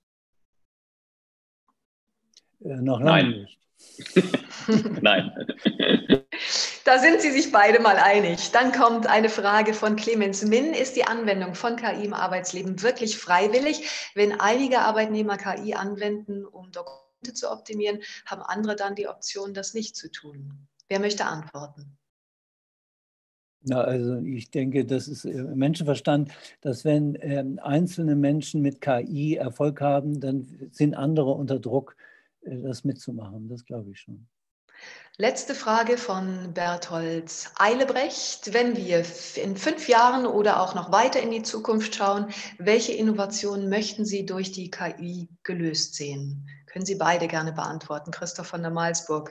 Äh, noch lange nicht. Nein. Da sind Sie sich beide mal einig. Dann kommt eine Frage von Clemens Min. Ist die Anwendung von K I im Arbeitsleben wirklich freiwillig? Wenn einige Arbeitnehmer K I anwenden, um Dokumente zu optimieren, haben andere dann die Option, das nicht zu tun? Wer möchte antworten? Na, also ich denke, das ist äh, Menschenverstand, dass wenn ähm, einzelne Menschen mit K I Erfolg haben, dann sind andere unter Druck, äh, das mitzumachen. Das glaube ich schon. Letzte Frage von Berthold Eilebrecht. Wenn wir in fünf Jahren oder auch noch weiter in die Zukunft schauen, welche Innovationen möchten Sie durch die K I gelöst sehen? Können Sie beide gerne beantworten. Christoph von der Malsburg.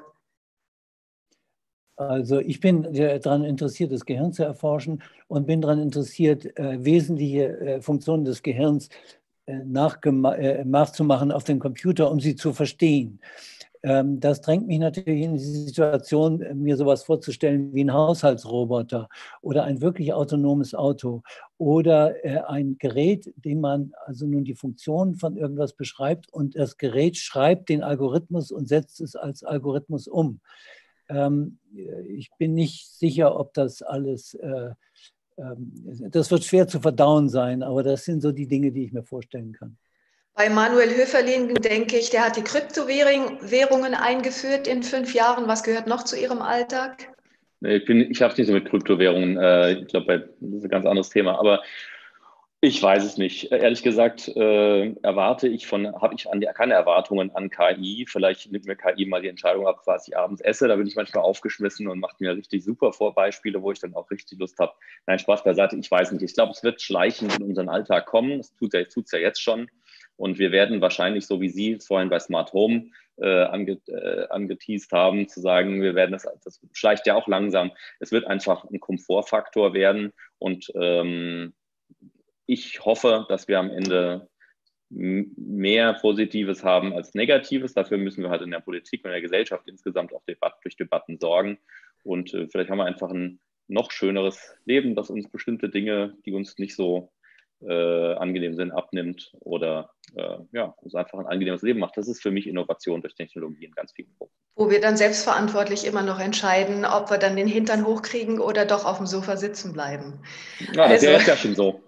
Also ich bin daran interessiert, das Gehirn zu erforschen und bin daran interessiert, äh, wesentliche äh, Funktionen des Gehirns äh, äh, nachzumachen auf dem Computer, um sie zu verstehen. Ähm, das drängt mich natürlich in die Situation, mir sowas vorzustellen wie ein Haushaltsroboter oder ein wirklich autonomes Auto oder äh, ein Gerät, dem man also nun die Funktion von irgendwas beschreibt und das Gerät schreibt den Algorithmus und setzt es als Algorithmus um. Ähm, ich bin nicht sicher, ob das alles, äh, ähm, das wird schwer zu verdauen sein, aber das sind so die Dinge, die ich mir vorstellen kann. Bei Manuel Höferlin denke ich, der hat die Kryptowährungen eingeführt in fünf Jahren. Was gehört noch zu Ihrem Alltag? Ich, bin, ich habe es nicht so mit Kryptowährungen. Äh, ich glaube, das ist ein ganz anderes Thema. Aber ich weiß es nicht. Ehrlich gesagt, äh, erwarte ich von, habe ich an die, keine Erwartungen an K I. Vielleicht nimmt mir K I mal die Entscheidung ab, was ich abends esse. Da bin ich manchmal aufgeschmissen und macht mir richtig super Vorbeispiele, wo ich dann auch richtig Lust habe. Nein, Spaß beiseite, ich weiß nicht. Ich glaube, es wird schleichend in unseren Alltag kommen. Das tut es ja, tut's ja jetzt schon. Und wir werden wahrscheinlich, so wie Sie es vorhin bei Smart Home äh, ange, äh, angeteased haben, zu sagen, wir werden das, das schleicht ja auch langsam. Es wird einfach ein Komfortfaktor werden. Und ähm, ich hoffe, dass wir am Ende mehr Positives haben als Negatives. Dafür müssen wir halt in der Politik und in der Gesellschaft insgesamt auch Debatt, durch Debatten sorgen. Und äh, vielleicht haben wir einfach ein noch schöneres Leben, das uns bestimmte Dinge, die uns nicht so äh, angenehm sind, abnimmt oder äh, ja, uns einfach ein angenehmes Leben macht. Das ist für mich Innovation durch Technologie in ganz vielen Punkten. Wo wir dann selbstverantwortlich immer noch entscheiden, ob wir dann den Hintern hochkriegen oder doch auf dem Sofa sitzen bleiben. Ja, das also, ist ja jetzt ja schon so.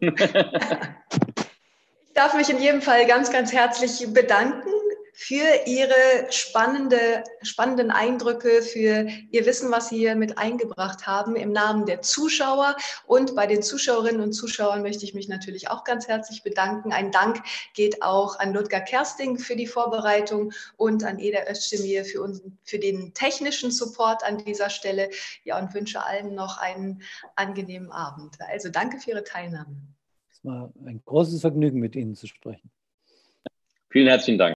Ich darf mich in jedem Fall ganz, ganz herzlich bedanken für Ihre spannende, spannenden Eindrücke, für Ihr Wissen, was Sie hier mit eingebracht haben im Namen der Zuschauer. Und bei den Zuschauerinnen und Zuschauern möchte ich mich natürlich auch ganz herzlich bedanken. Ein Dank geht auch an Ludger Kersting für die Vorbereitung und an Eda Özdemir für, uns, für den technischen Support an dieser Stelle. Ja, und wünsche allen noch einen angenehmen Abend. Also danke für Ihre Teilnahme. Es war ein großes Vergnügen, mit Ihnen zu sprechen. Vielen herzlichen Dank.